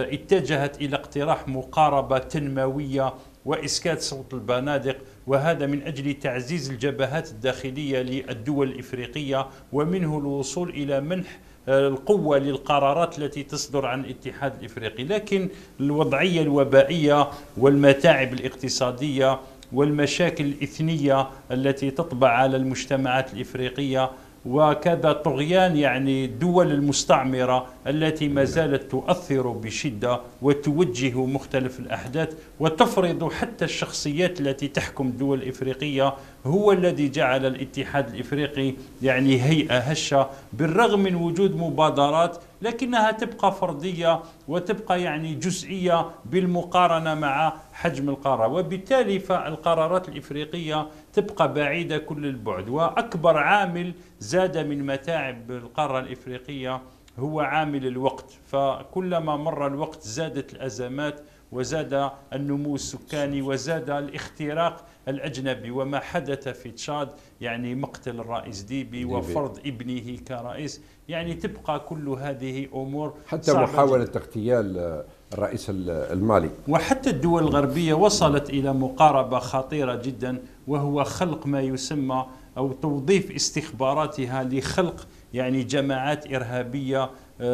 اتجهت إلى اقتراح مقاربة تنموية وإسكات صوت البنادق، وهذا من أجل تعزيز الجبهات الداخلية للدول الإفريقية، ومنه الوصول إلى منح القوة للقرارات التي تصدر عن الاتحاد الإفريقي. لكن الوضعية الوبائية والمتاعب الاقتصادية والمشاكل الإثنية التي تطبع على المجتمعات الإفريقية، وكذا طغيان يعني الدول المستعمرة التي ما زالت تؤثر بشدة وتوجه مختلف الأحداث وتفرض حتى الشخصيات التي تحكم الدول الإفريقية، هو الذي جعل الاتحاد الإفريقي يعني هيئة هشة، بالرغم من وجود مبادرات لكنها تبقى فردية وتبقى يعني جزئية بالمقارنة مع حجم القارة، وبالتالي فالقرارات الإفريقية تبقى بعيدة كل البعد. وأكبر عامل زاد من متاعب القارة الإفريقية هو عامل الوقت، فكلما مر الوقت زادت الأزمات وزاد النمو السكاني وزاد الاختراق الأجنبي، وما حدث في تشاد يعني مقتل الرئيس ديبي وفرض ابنه كرئيس، يعني تبقى كل هذه أمور حتى محاولة اغتيال الرئيس المالي. وحتى الدول الغربية وصلت إلى مقاربة خطيرة جدا، وهو خلق ما يسمى أو توظيف استخباراتها لخلق يعني جماعات إرهابية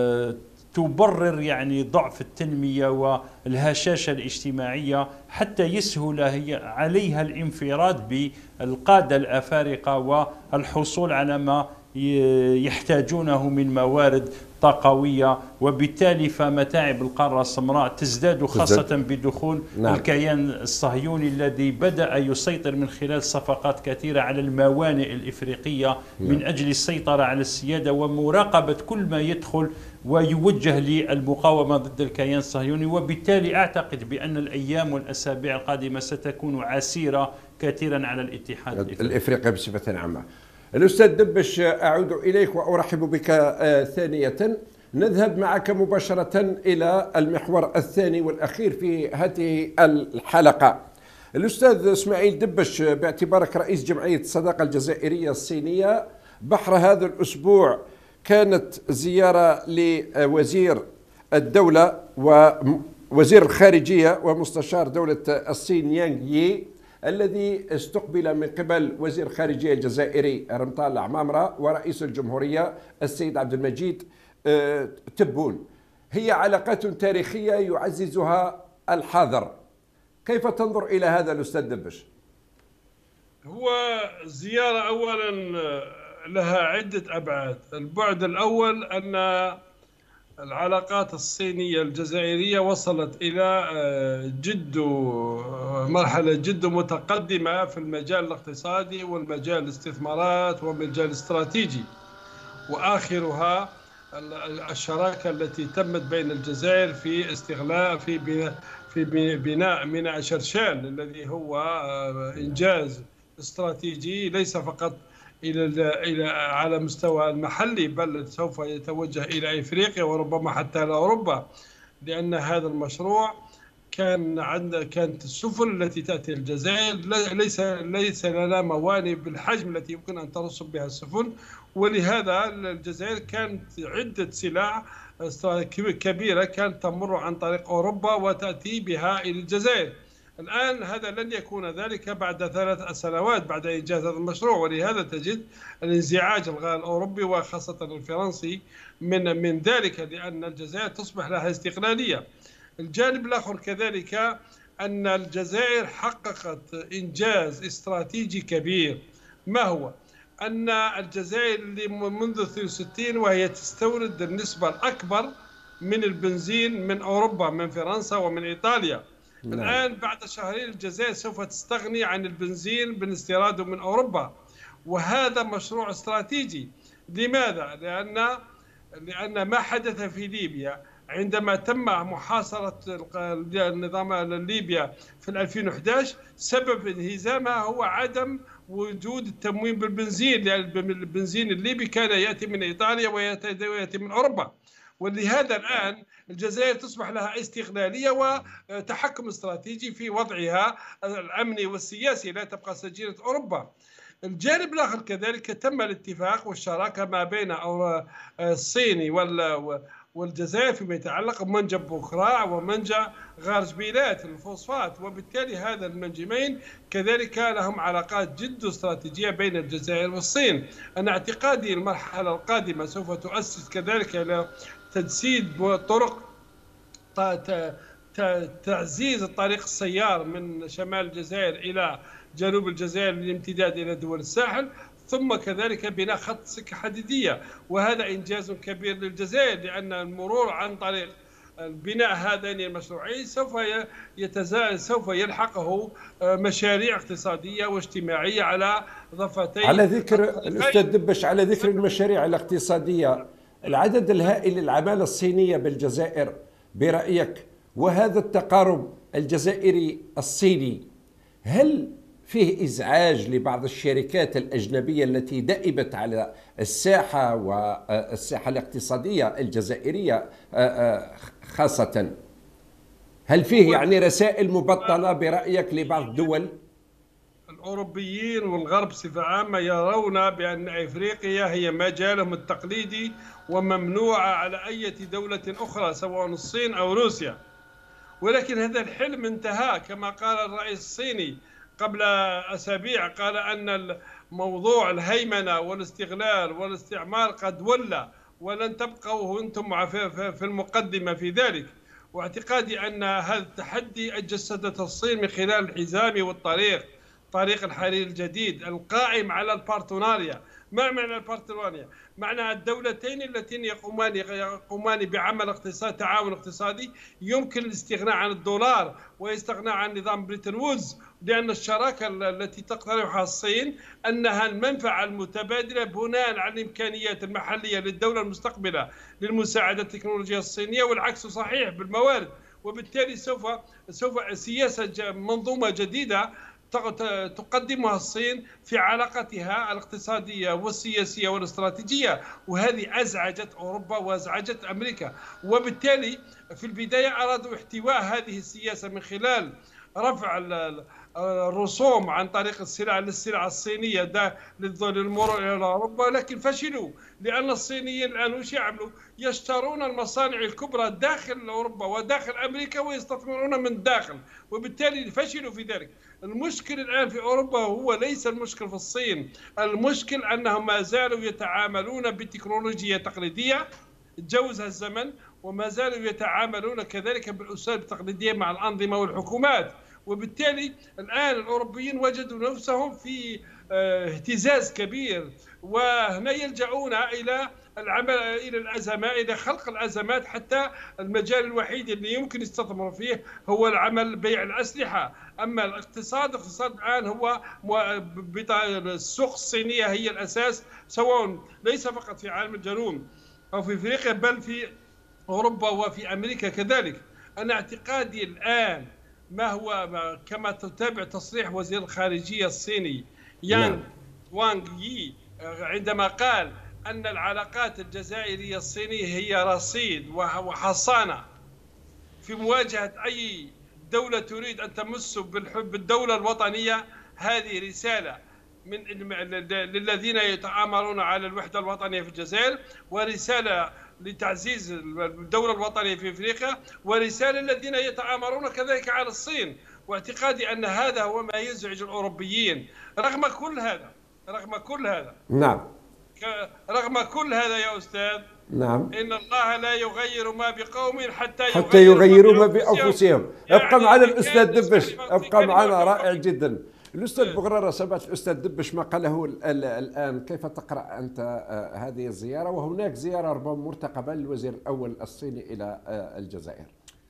تبرر يعني ضعف التنمية والهشاشة الاجتماعية حتى يسهل هي عليها الانفراد بالقادة الأفارقة والحصول على ما يحتاجونه من موارد طاقوية، وبالتالي فمتاعب القارة السمراء تزداد خاصة بدخول نعم. الكيان الصهيوني الذي بدأ يسيطر من خلال صفقات كثيرة على الموانئ الإفريقية نعم. من أجل السيطرة على السيادة ومراقبة كل ما يدخل ويوجه للمقاومة ضد الكيان الصهيوني. وبالتالي أعتقد بأن الأيام والأسابيع القادمة ستكون عسيرة كثيرا على الاتحاد الإفريقي, الإفريقي بصفة عامة. الأستاذ دبش، أعود إليك وأرحب بك ثانية. نذهب معك مباشرة إلى المحور الثاني والأخير في هذه الحلقة. الأستاذ إسماعيل دبش، باعتبارك رئيس جمعية الصداقة الجزائرية الصينية، بحر هذا الأسبوع كانت زيارة لوزير الدولة ووزير الخارجية ومستشار دولة الصين يانغ يي، الذي استقبل من قبل وزير الخارجية الجزائري رمطال عمامرة ورئيس الجمهورية السيد عبد المجيد تبون. هي علاقات تاريخية يعززها الحاضر. كيف تنظر إلى هذا الأستاذ دبش؟ هو زيارة أولا لها عدة أبعاد. البعد الأول أن العلاقات الصينية الجزائرية وصلت إلى جد مرحلة جد متقدمة في المجال الاقتصادي والمجال الاستثمارات والمجال الاستراتيجي، وآخرها الشراكة التي تمت بين الجزائر في استغلال في بناء في بناء ميناء شرشان، الذي هو إنجاز استراتيجي ليس فقط إلى إلى على مستوى المحلي، بل سوف يتوجه إلى إفريقيا وربما حتى إلى أوروبا، لأن هذا المشروع كان عند كانت السفن التي تأتي الجزائر ليس ليس لنا موانئ بالحجم التي يمكن أن ترصد بها السفن، ولهذا الجزائر كانت عدة سلع كبيرة كانت تمر عن طريق أوروبا وتأتي بها إلى الجزائر. الآن هذا لن يكون ذلك بعد ثلاث سنوات بعد إنجاز هذا المشروع، ولهذا تجد الانزعاج الأوروبي وخاصة الفرنسي من من ذلك، لأن الجزائر تصبح لها استقلالية. الجانب الآخر كذلك أن الجزائر حققت إنجاز استراتيجي كبير. ما هو؟ أن الجزائر منذ اثنين وستين وهي تستورد النسبة الأكبر من البنزين من أوروبا، من فرنسا ومن إيطاليا. نعم. الآن بعد شهرين الجزائر سوف تستغني عن البنزين باستيراده من أوروبا، وهذا مشروع استراتيجي. لماذا؟ لأن لأن ما حدث في ليبيا عندما تم محاصرة النظام الليبيا في ألفين وأحد عشر، سبب انهزامها هو عدم وجود التموين بالبنزين، لأن البنزين الليبي كان يأتي من إيطاليا ويأتي من أوروبا. ولهذا الآن الجزائر تصبح لها استقلالية وتحكم استراتيجي في وضعها الأمني والسياسي، لا تبقى سجينة أوروبا. الجانب الآخر كذلك تم الاتفاق والشراكة ما بين الصين والجزائر فيما يتعلق بمنجم بوخراع ومنجم غارجبيلات الفوسفات، وبالتالي هذا المنجمين كذلك لهم علاقات جد استراتيجية بين الجزائر والصين. أنا اعتقادي المرحلة القادمة سوف تؤسس كذلك إلى تجسيد طرق تعزيز الطريق السيار من شمال الجزائر إلى جنوب الجزائر للامتداد إلى دول الساحل، ثم كذلك بناء خط سكة حديدية، وهذا إنجاز كبير للجزائر، لأن المرور عن طريق بناء هذين المشروعين سوف يتزايد سوف يلحقه مشاريع اقتصادية واجتماعية على ضفتي. على ذكر الأستاذ دبش، على ذكر المشاريع الاقتصادية، العدد الهائل للعمالة الصينية بالجزائر برأيك وهذا التقارب الجزائري الصيني، هل فيه إزعاج لبعض الشركات الأجنبية التي دأبت على الساحة والساحة الاقتصادية الجزائرية خاصة؟ هل فيه يعني رسائل مبطنة برأيك لبعض الدول؟ الأوروبيين والغرب بصفة عامة يرون بأن إفريقيا هي مجالهم التقليدي وممنوعة على أي دولة أخرى سواء الصين أو روسيا، ولكن هذا الحلم انتهى. كما قال الرئيس الصيني قبل أسابيع، قال أن موضوع الهيمنة والاستغلال والاستعمار قد ولى ولن تبقوا أنتم في المقدمة في ذلك. واعتقادي أن هذا التحدي جسدته الصين من خلال الحزام والطريق طريق الحرير الجديد القائم على البارتناريا. ما معنى البارتناريا؟ معنى الدولتين اللتين يقومان يقومان بعمل اقتصاد تعاون اقتصادي يمكن الاستغناء عن الدولار ويستغنى عن نظام بريتن وودز، لأن الشراكة التي تقترحها الصين أنها المنفعة المتبادلة بناء على الإمكانيات المحلية للدولة المستقبلة للمساعدة التكنولوجية الصينية، والعكس صحيح بالموارد. وبالتالي سوف سوف سياسة منظومة جديدة تقدمها الصين في علاقتها الاقتصادية والسياسية والاستراتيجية، وهذه أزعجت أوروبا وأزعجت أمريكا. وبالتالي في البداية أرادوا احتواء هذه السياسة من خلال رفع الرسوم عن طريق السلع للسلع الصينية ده للمرور إلى أوروبا، لكن فشلوا، لأن الصينيين الآن وش يعملوا؟ يشترون المصانع الكبرى داخل أوروبا وداخل أمريكا ويستثمرون من الداخل، وبالتالي فشلوا في ذلك. المشكل الآن في أوروبا هو ليس المشكل في الصين، المشكل أنهم ما زالوا يتعاملون بتكنولوجيا تقليدية تجاوزها الزمن، وما زالوا يتعاملون كذلك بالأساليب التقليدية مع الأنظمة والحكومات. وبالتالي الآن الأوروبيين وجدوا نفسهم في اهتزاز كبير، وهنا يلجؤون إلى العمل إلى الأزمات، إلى خلق الأزمات، حتى المجال الوحيد اللي يمكن يستثمر فيه هو العمل بيع الأسلحة. أما الاقتصاد الاقتصاد الآن هو السوق الصينية هي الأساس، سواء ليس فقط في عالم الجنوب أو في أفريقيا بل في أوروبا وفي أمريكا كذلك. أنا اعتقادي الآن ما هو كما تتابع تصريح وزير الخارجية الصيني يانغ وانغ يي عندما قال أن العلاقات الجزائرية الصينية هي رصيد وحصانة في مواجهة أي دولة تريد أن تمس بالحب الدولة الوطنية. هذه رسالة من للذين يتآمرون على الوحدة الوطنية في الجزائر، ورسالة لتعزيز الدولة الوطنية في أفريقيا، ورسالة الذين يتآمرون كذلك على الصين. واعتقادي أن هذا هو ما يزعج الأوروبيين. رغم كل هذا رغم كل هذا نعم رغم كل هذا يا أستاذ، نعم، إن الله لا يغير ما بقوم حتى يغيروا, حتى يغيروا ما بأنفسهم. يعني ابقى معنا الأستاذ دبش، ابقى معنا، رائع رائع جدا. الأستاذ بغرارة، سمعت الأستاذ دبش ما قاله الآن، كيف تقرأ أنت هذه الزيارة؟ وهناك زيارة ربما مرتقبة للوزير الأول الصيني إلى الجزائر.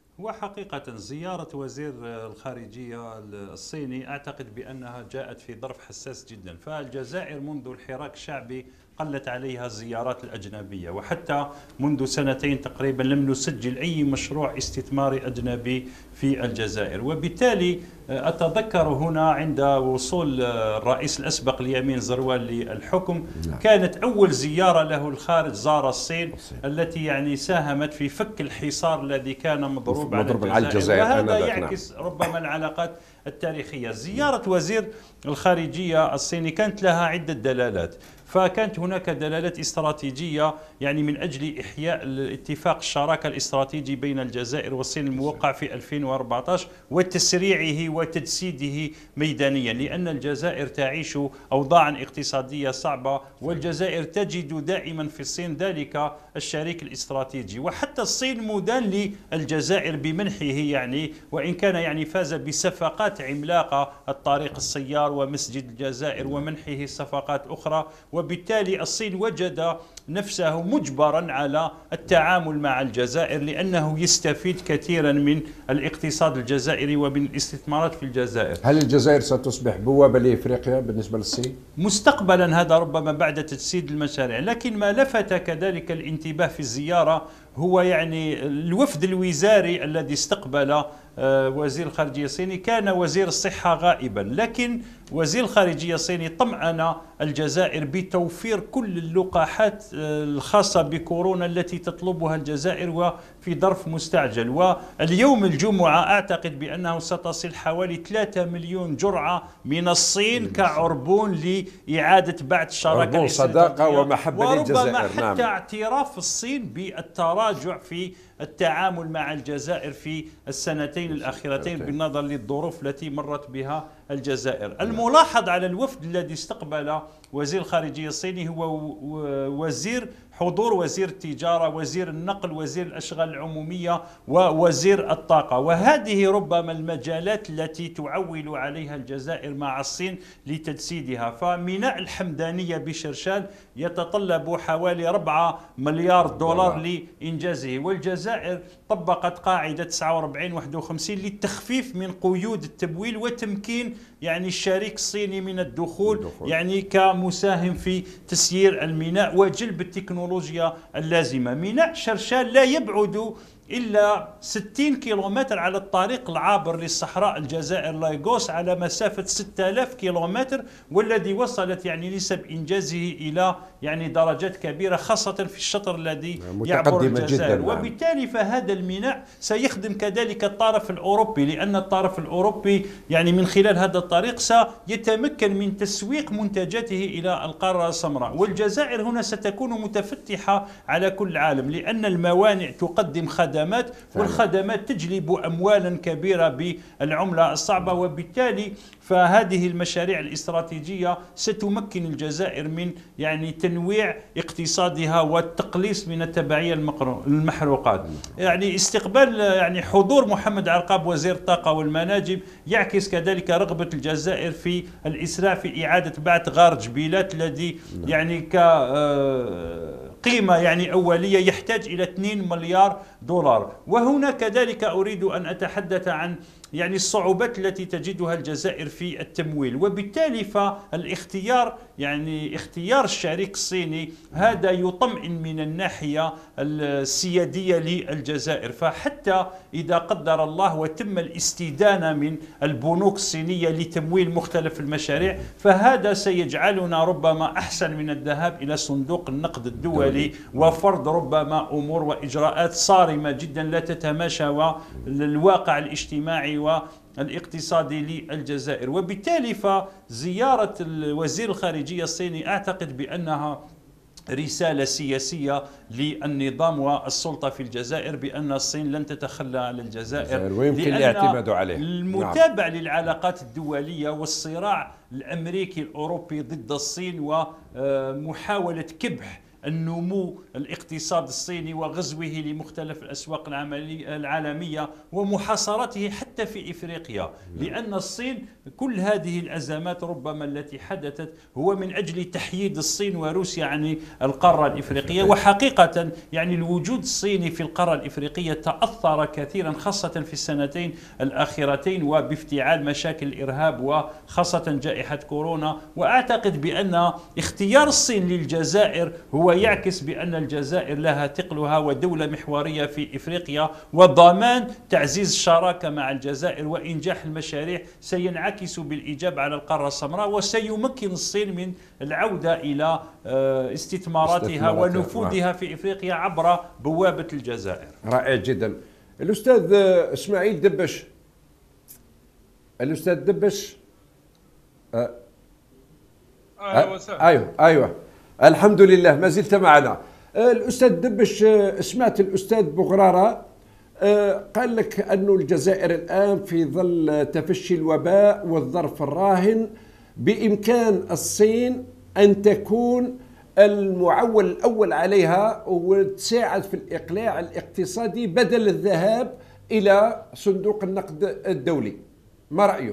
وحقيقة زيارة وزير الخارجية الصيني أعتقد بأنها جاءت في ظرف حساس جدا، فالجزائر منذ الحراك الشعبي قلت عليها الزيارات الأجنبية، وحتى منذ سنتين تقريبا لم نسجل أي مشروع استثماري أجنبي في الجزائر. وبالتالي أتذكر هنا عند وصول الرئيس الأسبق اليمين زروال للحكم كانت أول زيارة له الخارج زار الصين، التي يعني ساهمت في فك الحصار الذي كان مضروب على الجزائر، وهذا يعكس ربما العلاقات التاريخية. زيارة وزير الخارجية الصيني كانت لها عدة دلالات، فكانت هناك دلالات استراتيجية يعني من أجل إحياء الاتفاق الشراكة الاستراتيجي بين الجزائر والصين الموقع في ألفين وأربعة عشر وتسريعه وتجسيده ميدانيا، لأن الجزائر تعيش أوضاعا اقتصادية صعبة، والجزائر تجد دائما في الصين ذلك الشريك الاستراتيجي. وحتى الصين مدان للجزائر بمنحه يعني، وإن كان يعني فاز بصفقات عملاقة، الطريق السيار ومسجد الجزائر ومنحه صفقات أخرى. وبالتالي الصين وجد نفسه مجبرا على التعامل مع الجزائر، لأنه يستفيد كثيرا من الاقتصاد الجزائري ومن الاستثمارات في الجزائر. هل الجزائر ستصبح بوابة لإفريقيا بالنسبة للصين؟ مستقبلا هذا ربما بعد تجسيد المشاريع، لكن ما لفت كذلك الانتباه في الزيارة هو يعني الوفد الوزاري الذي استقبل وزير الخارجية الصيني. كان وزير الصحة غائبا، لكن وزير الخارجية الصيني طمأن الجزائر بتوفير كل اللقاحات الخاصة بكورونا التي تطلبها الجزائر وفي ظرف مستعجل. واليوم الجمعة أعتقد بأنه ستصل حوالي ثلاثة مليون جرعة من الصين كعربون لإعادة بعث الشراكة عربون صداقة ومحبة للجزائر. وربما حتى نعم. اعتراف الصين بالتراجع في التعامل مع الجزائر في السنتين الأخيرتين بالنظر للظروف التي مرت بها الجزائر. الملاحظ على الوفد الذي استقبل وزير الخارجية الصيني هو وزير حضور وزير التجارة، وزير النقل، وزير الأشغال العمومية، ووزير الطاقة، وهذه ربما المجالات التي تعول عليها الجزائر مع الصين لتجسيدها. فميناء الحمدانية بشرشال يتطلب حوالي أربعة مليار دولار لإنجازه، والجزائر طبقت قاعدة تسعة وأربعين واحد وخمسين للتخفيف من قيود التمويل وتمكين يعني الشريك الصيني من الدخول, الدخول. يعني كمساهم في تسيير الميناء وجلب التكنولوجيا اللازمة. ميناء شرشال لا يبعد إلا ستين كيلومتر على الطريق العابر للصحراء الجزائر لايغوس على مسافة ستة آلاف كيلومتر، والذي وصلت يعني نسب إنجازه إلى يعني درجات كبيرة خاصة في الشطر الذي يعبر الجزائر. وبالتالي فهذا الميناء سيخدم كذلك الطرف الأوروبي، لأن الطرف الأوروبي يعني من خلال هذا الطريق سيتمكن من تسويق منتجاته إلى القارة السمراء. والجزائر هنا ستكون متفتحة على كل العالم، لأن الموانئ تقدم خدمات والخدمات تجلب أموالا كبيرة بالعملة الصعبة، وبالتالي فهذه المشاريع الاستراتيجية ستمكن الجزائر من يعني تنويع اقتصادها والتقليص من التبعية المحروقات. يعني استقبال يعني حضور محمد عرقاب وزير الطاقة والمناجم يعكس كذلك رغبة الجزائر في الإسراع في إعادة بعث غار جبيلات الذي يعني ك قيمة يعني أولية يحتاج إلى اثنين مليار دولار. وهنا كذلك أريد أن أتحدث عن يعني الصعوبات التي تجدها الجزائر في التمويل، وبالتالي فالاختيار يعني اختيار الشريك الصيني هذا يطمئن من الناحية السيادية للجزائر. فحتى إذا قدر الله وتم الاستدانة من البنوك الصينية لتمويل مختلف المشاريع، فهذا سيجعلنا ربما أحسن من الذهاب إلى صندوق النقد الدولي وفرض ربما أمور وإجراءات صارمة جدا لا تتماشى والواقع الاجتماعي والاقتصادي للجزائر. وبالتالي فزيارة وزير الخارجية الصيني أعتقد بأنها رسالة سياسية للنظام والسلطة في الجزائر بأن الصين لن تتخلى عن الجزائر ويمكن الاعتماد عليه. المتابع نعم. للعلاقات الدولية والصراع الأمريكي الأوروبي ضد الصين ومحاولة كبح النمو الاقتصاد الصيني وغزوه لمختلف الأسواق العالمية ومحاصرته حتى في إفريقيا، لأن الصين كل هذه الأزمات ربما التي حدثت هو من أجل تحييد الصين وروسيا عن القارة الإفريقية. وحقيقة يعني الوجود الصيني في القارة الإفريقية تأثر كثيرا خاصة في السنتين الأخيرتين وبافتعال مشاكل الإرهاب وخاصة جائحة كورونا. وأعتقد بأن اختيار الصين للجزائر هو يعكس بأن الجزائر لها ثقلها ودولة محورية في إفريقيا، وضمان تعزيز الشراكة مع الجزائر وإنجاح المشاريع سينعكس بالإيجاب على القارة السمراء، وسيمكن الصين من العودة إلى استثماراتها ونفوذها في إفريقيا عبر بوابة الجزائر. رائع جدا. الأستاذ إسماعيل دبش، الأستاذ دبش أه أهلا وسهلا. أيوه أيوه الحمد لله ما زلت معنا. الأستاذ دبش، سمعت الأستاذ بغرارة قال لك أن الجزائر الآن في ظل تفشي الوباء والظرف الراهن بإمكان الصين أن تكون المعول الأول عليها وتساعد في الإقلاع الاقتصادي بدل الذهاب إلى صندوق النقد الدولي. ما رأيك؟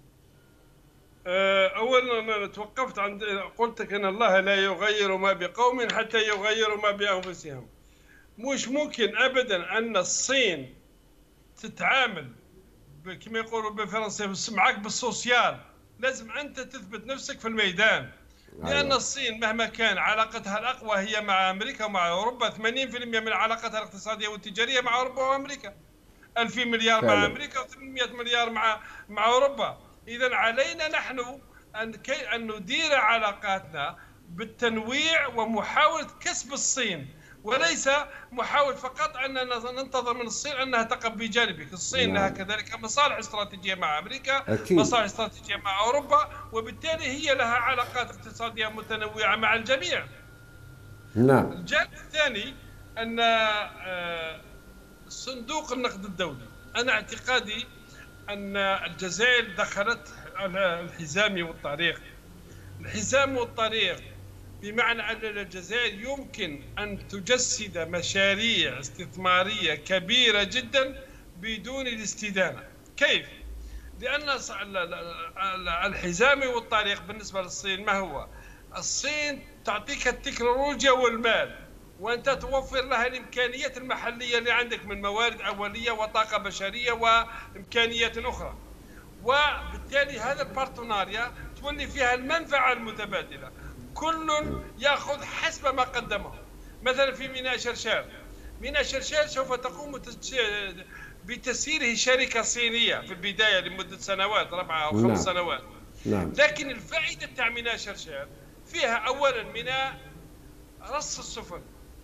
أولا أنا توقفت عند قلت أن الله لا يغير ما بقوم حتى يغيروا ما بأنفسهم. مش ممكن أبدا أن الصين تتعامل كما يقولوا بالفرنسية معك بالسوسيال. لازم أنت تثبت نفسك في الميدان، لأن الصين مهما كان علاقتها الأقوى هي مع أمريكا ومع أوروبا. ثمانين بالمئة من علاقتها الاقتصادية والتجارية مع أوروبا وأمريكا، ألفين مليار مع أمريكا وثمانمئة مليار مع مع أوروبا. إذا علينا نحن أن كي أن ندير علاقاتنا بالتنويع ومحاولة كسب الصين، وليس محاولة فقط أننا ننتظر من الصين أنها تقف بجانبك. الصين لها كذلك مصالح استراتيجية مع أمريكا، أكيد. مصالح استراتيجية مع أوروبا، وبالتالي هي لها علاقات اقتصادية متنوعة مع الجميع. نعم. الجانب الثاني أن صندوق النقد الدولي، أنا اعتقادي أن الجزائر دخلت على الحزام والطريق. الحزام والطريق بمعنى أن الجزائر يمكن أن تجسد مشاريع استثمارية كبيرة جدا بدون الاستدانة. كيف؟ لأن الحزام والطريق بالنسبة للصين ما هو؟ الصين تعطيك التكنولوجيا والمال، وأنت توفر لها الإمكانيات المحلية اللي عندك من موارد أولية وطاقة بشرية وإمكانيات أخرى، وبالتالي هذا البارتناريا تولي فيها المنفعة المتبادلة، كل يأخذ حسب ما قدمه. مثلا في ميناء شرشار، ميناء شرشار سوف تقوم بتسييره شركة صينية في البداية لمدة سنوات، ربع أو خمس نعم. سنوات نعم. لكن الفائدة تاع ميناء شرشار فيها أولا ميناء رص السفن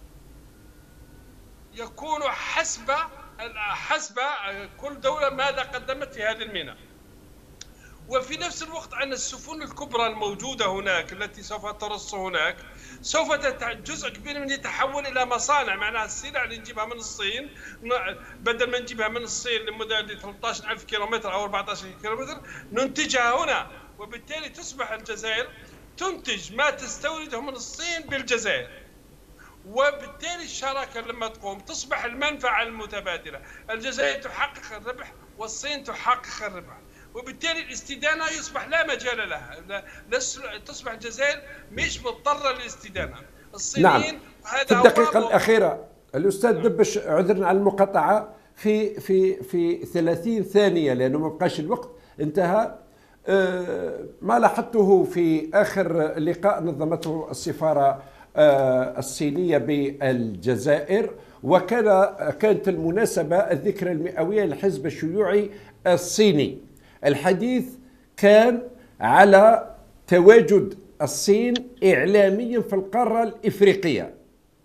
يكون حسب حسب كل دولة ماذا قدمت في هذا الميناء، وفي نفس الوقت أن السفن الكبرى الموجودة هناك التي سوف ترص هناك سوف جزء كبير منها يتحول إلى مصانع، معناها السلع اللي نجيبها من الصين بدل ما نجيبها من الصين لمدة ثلاثة عشر ألف كيلومتر أو أربعة عشر كيلومتر ننتجها هنا، وبالتالي تصبح الجزائر تنتج ما تستورده من الصين بالجزائر، وبالتالي الشراكة لما تقوم تصبح المنفعة المتبادلة، الجزائر تحقق الربح والصين تحقق الربح، وبالتالي الاستدانة يصبح لا مجال لها، لا تصبح الجزائر مش مضطرة للاستدانة. الصينيين نعم. في الدقيقة الأخيرة الأستاذ دبش، عذرنا على المقاطعة، في في في ثلاثين ثانية لأنه ما بقاش الوقت انتهى. ما لاحظته في آخر لقاء نظمته السفارة الصينية بالجزائر، وكان كانت المناسبة الذكرى المئوية للحزب الشيوعي الصيني. الحديث كان على تواجد الصين إعلاميا في القارة الإفريقية.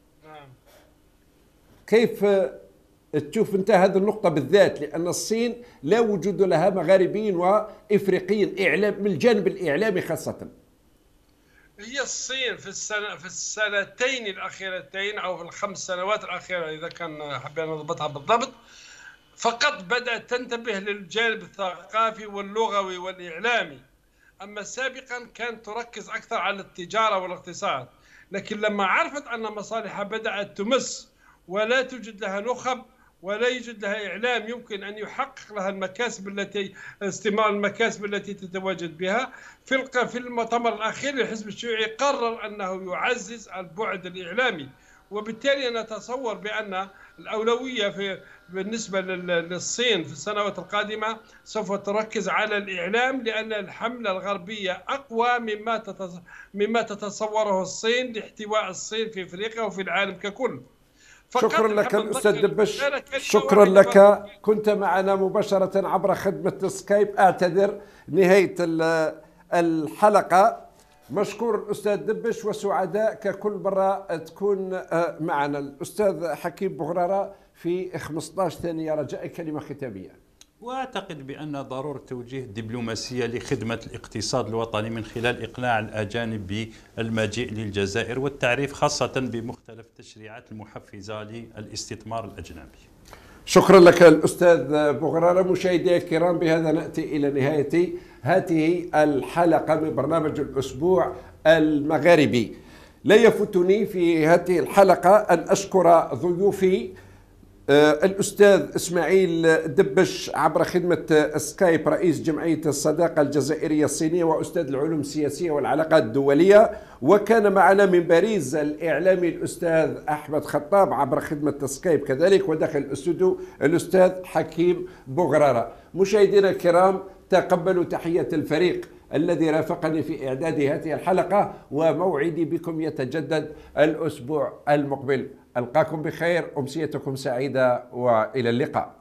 كيف تشوف انت هذه النقطة بالذات، لأن الصين لا وجود لها مغاربيين وإفريقيين إعلام من الجانب الإعلامي خاصة؟ هي الصين في السنة في السنتين الأخيرتين أو في الخمس سنوات الأخيرة إذا كان حبينا نضبطها بالضبط، فقط بدأت تنتبه للجانب الثقافي واللغوي والإعلامي، أما سابقا كانت تركز أكثر على التجارة والاقتصاد، لكن لما عرفت أن مصالحها بدأت تمس ولا توجد لها نخب ولا يوجد لها إعلام يمكن أن يحقق لها المكاسب التي استثمار المكاسب التي تتواجد بها، في في المؤتمر الأخير للحزب الشيوعي قرر أنه يعزز البعد الإعلامي، وبالتالي نتصور بأن الأولوية في بالنسبة للصين في السنوات القادمة سوف تركز على الإعلام، لأن الحملة الغربية أقوى مما مما تتصوره الصين لاحتواء الصين في أفريقيا وفي العالم ككل. شكرا لك الأستاذ دبش، شكرا لك. كنت معنا مباشرة عبر خدمة سكايب. أعتذر نهاية الحلقة. مشكور الأستاذ دبش، وسعداء ككل مرة تكون معنا. الأستاذ حكيم بغرارة في خمسة عشر ثانية رجاء كلمة ختامية. وأعتقد بأن ضرورة توجيه دبلوماسية لخدمة الاقتصاد الوطني من خلال إقناع الأجانب بالمجيء للجزائر والتعريف خاصة بمختلف التشريعات المحفزة للاستثمار الأجنبي. شكرا لك الأستاذ بغرارة. مشاهدي الكرام، بهذا نأتي إلى نهاية هذه الحلقة من برنامج الأسبوع المغاربي. لا يفوتني في هذه الحلقة أن أشكر ضيوفي الأستاذ إسماعيل دبش عبر خدمة سكايب، رئيس جمعية الصداقة الجزائرية الصينية وأستاذ العلوم السياسية والعلاقات الدولية، وكان معنا من باريس الإعلامي الأستاذ أحمد خطاب عبر خدمة سكايب كذلك، وداخل الاستوديو الأستاذ حكيم بغرارة. مشاهدينا الكرام، تقبلوا تحية الفريق الذي رافقني في إعداد هذه الحلقة، وموعدي بكم يتجدد الأسبوع المقبل. ألقاكم بخير، أمسيتكم سعيدة، وإلى اللقاء.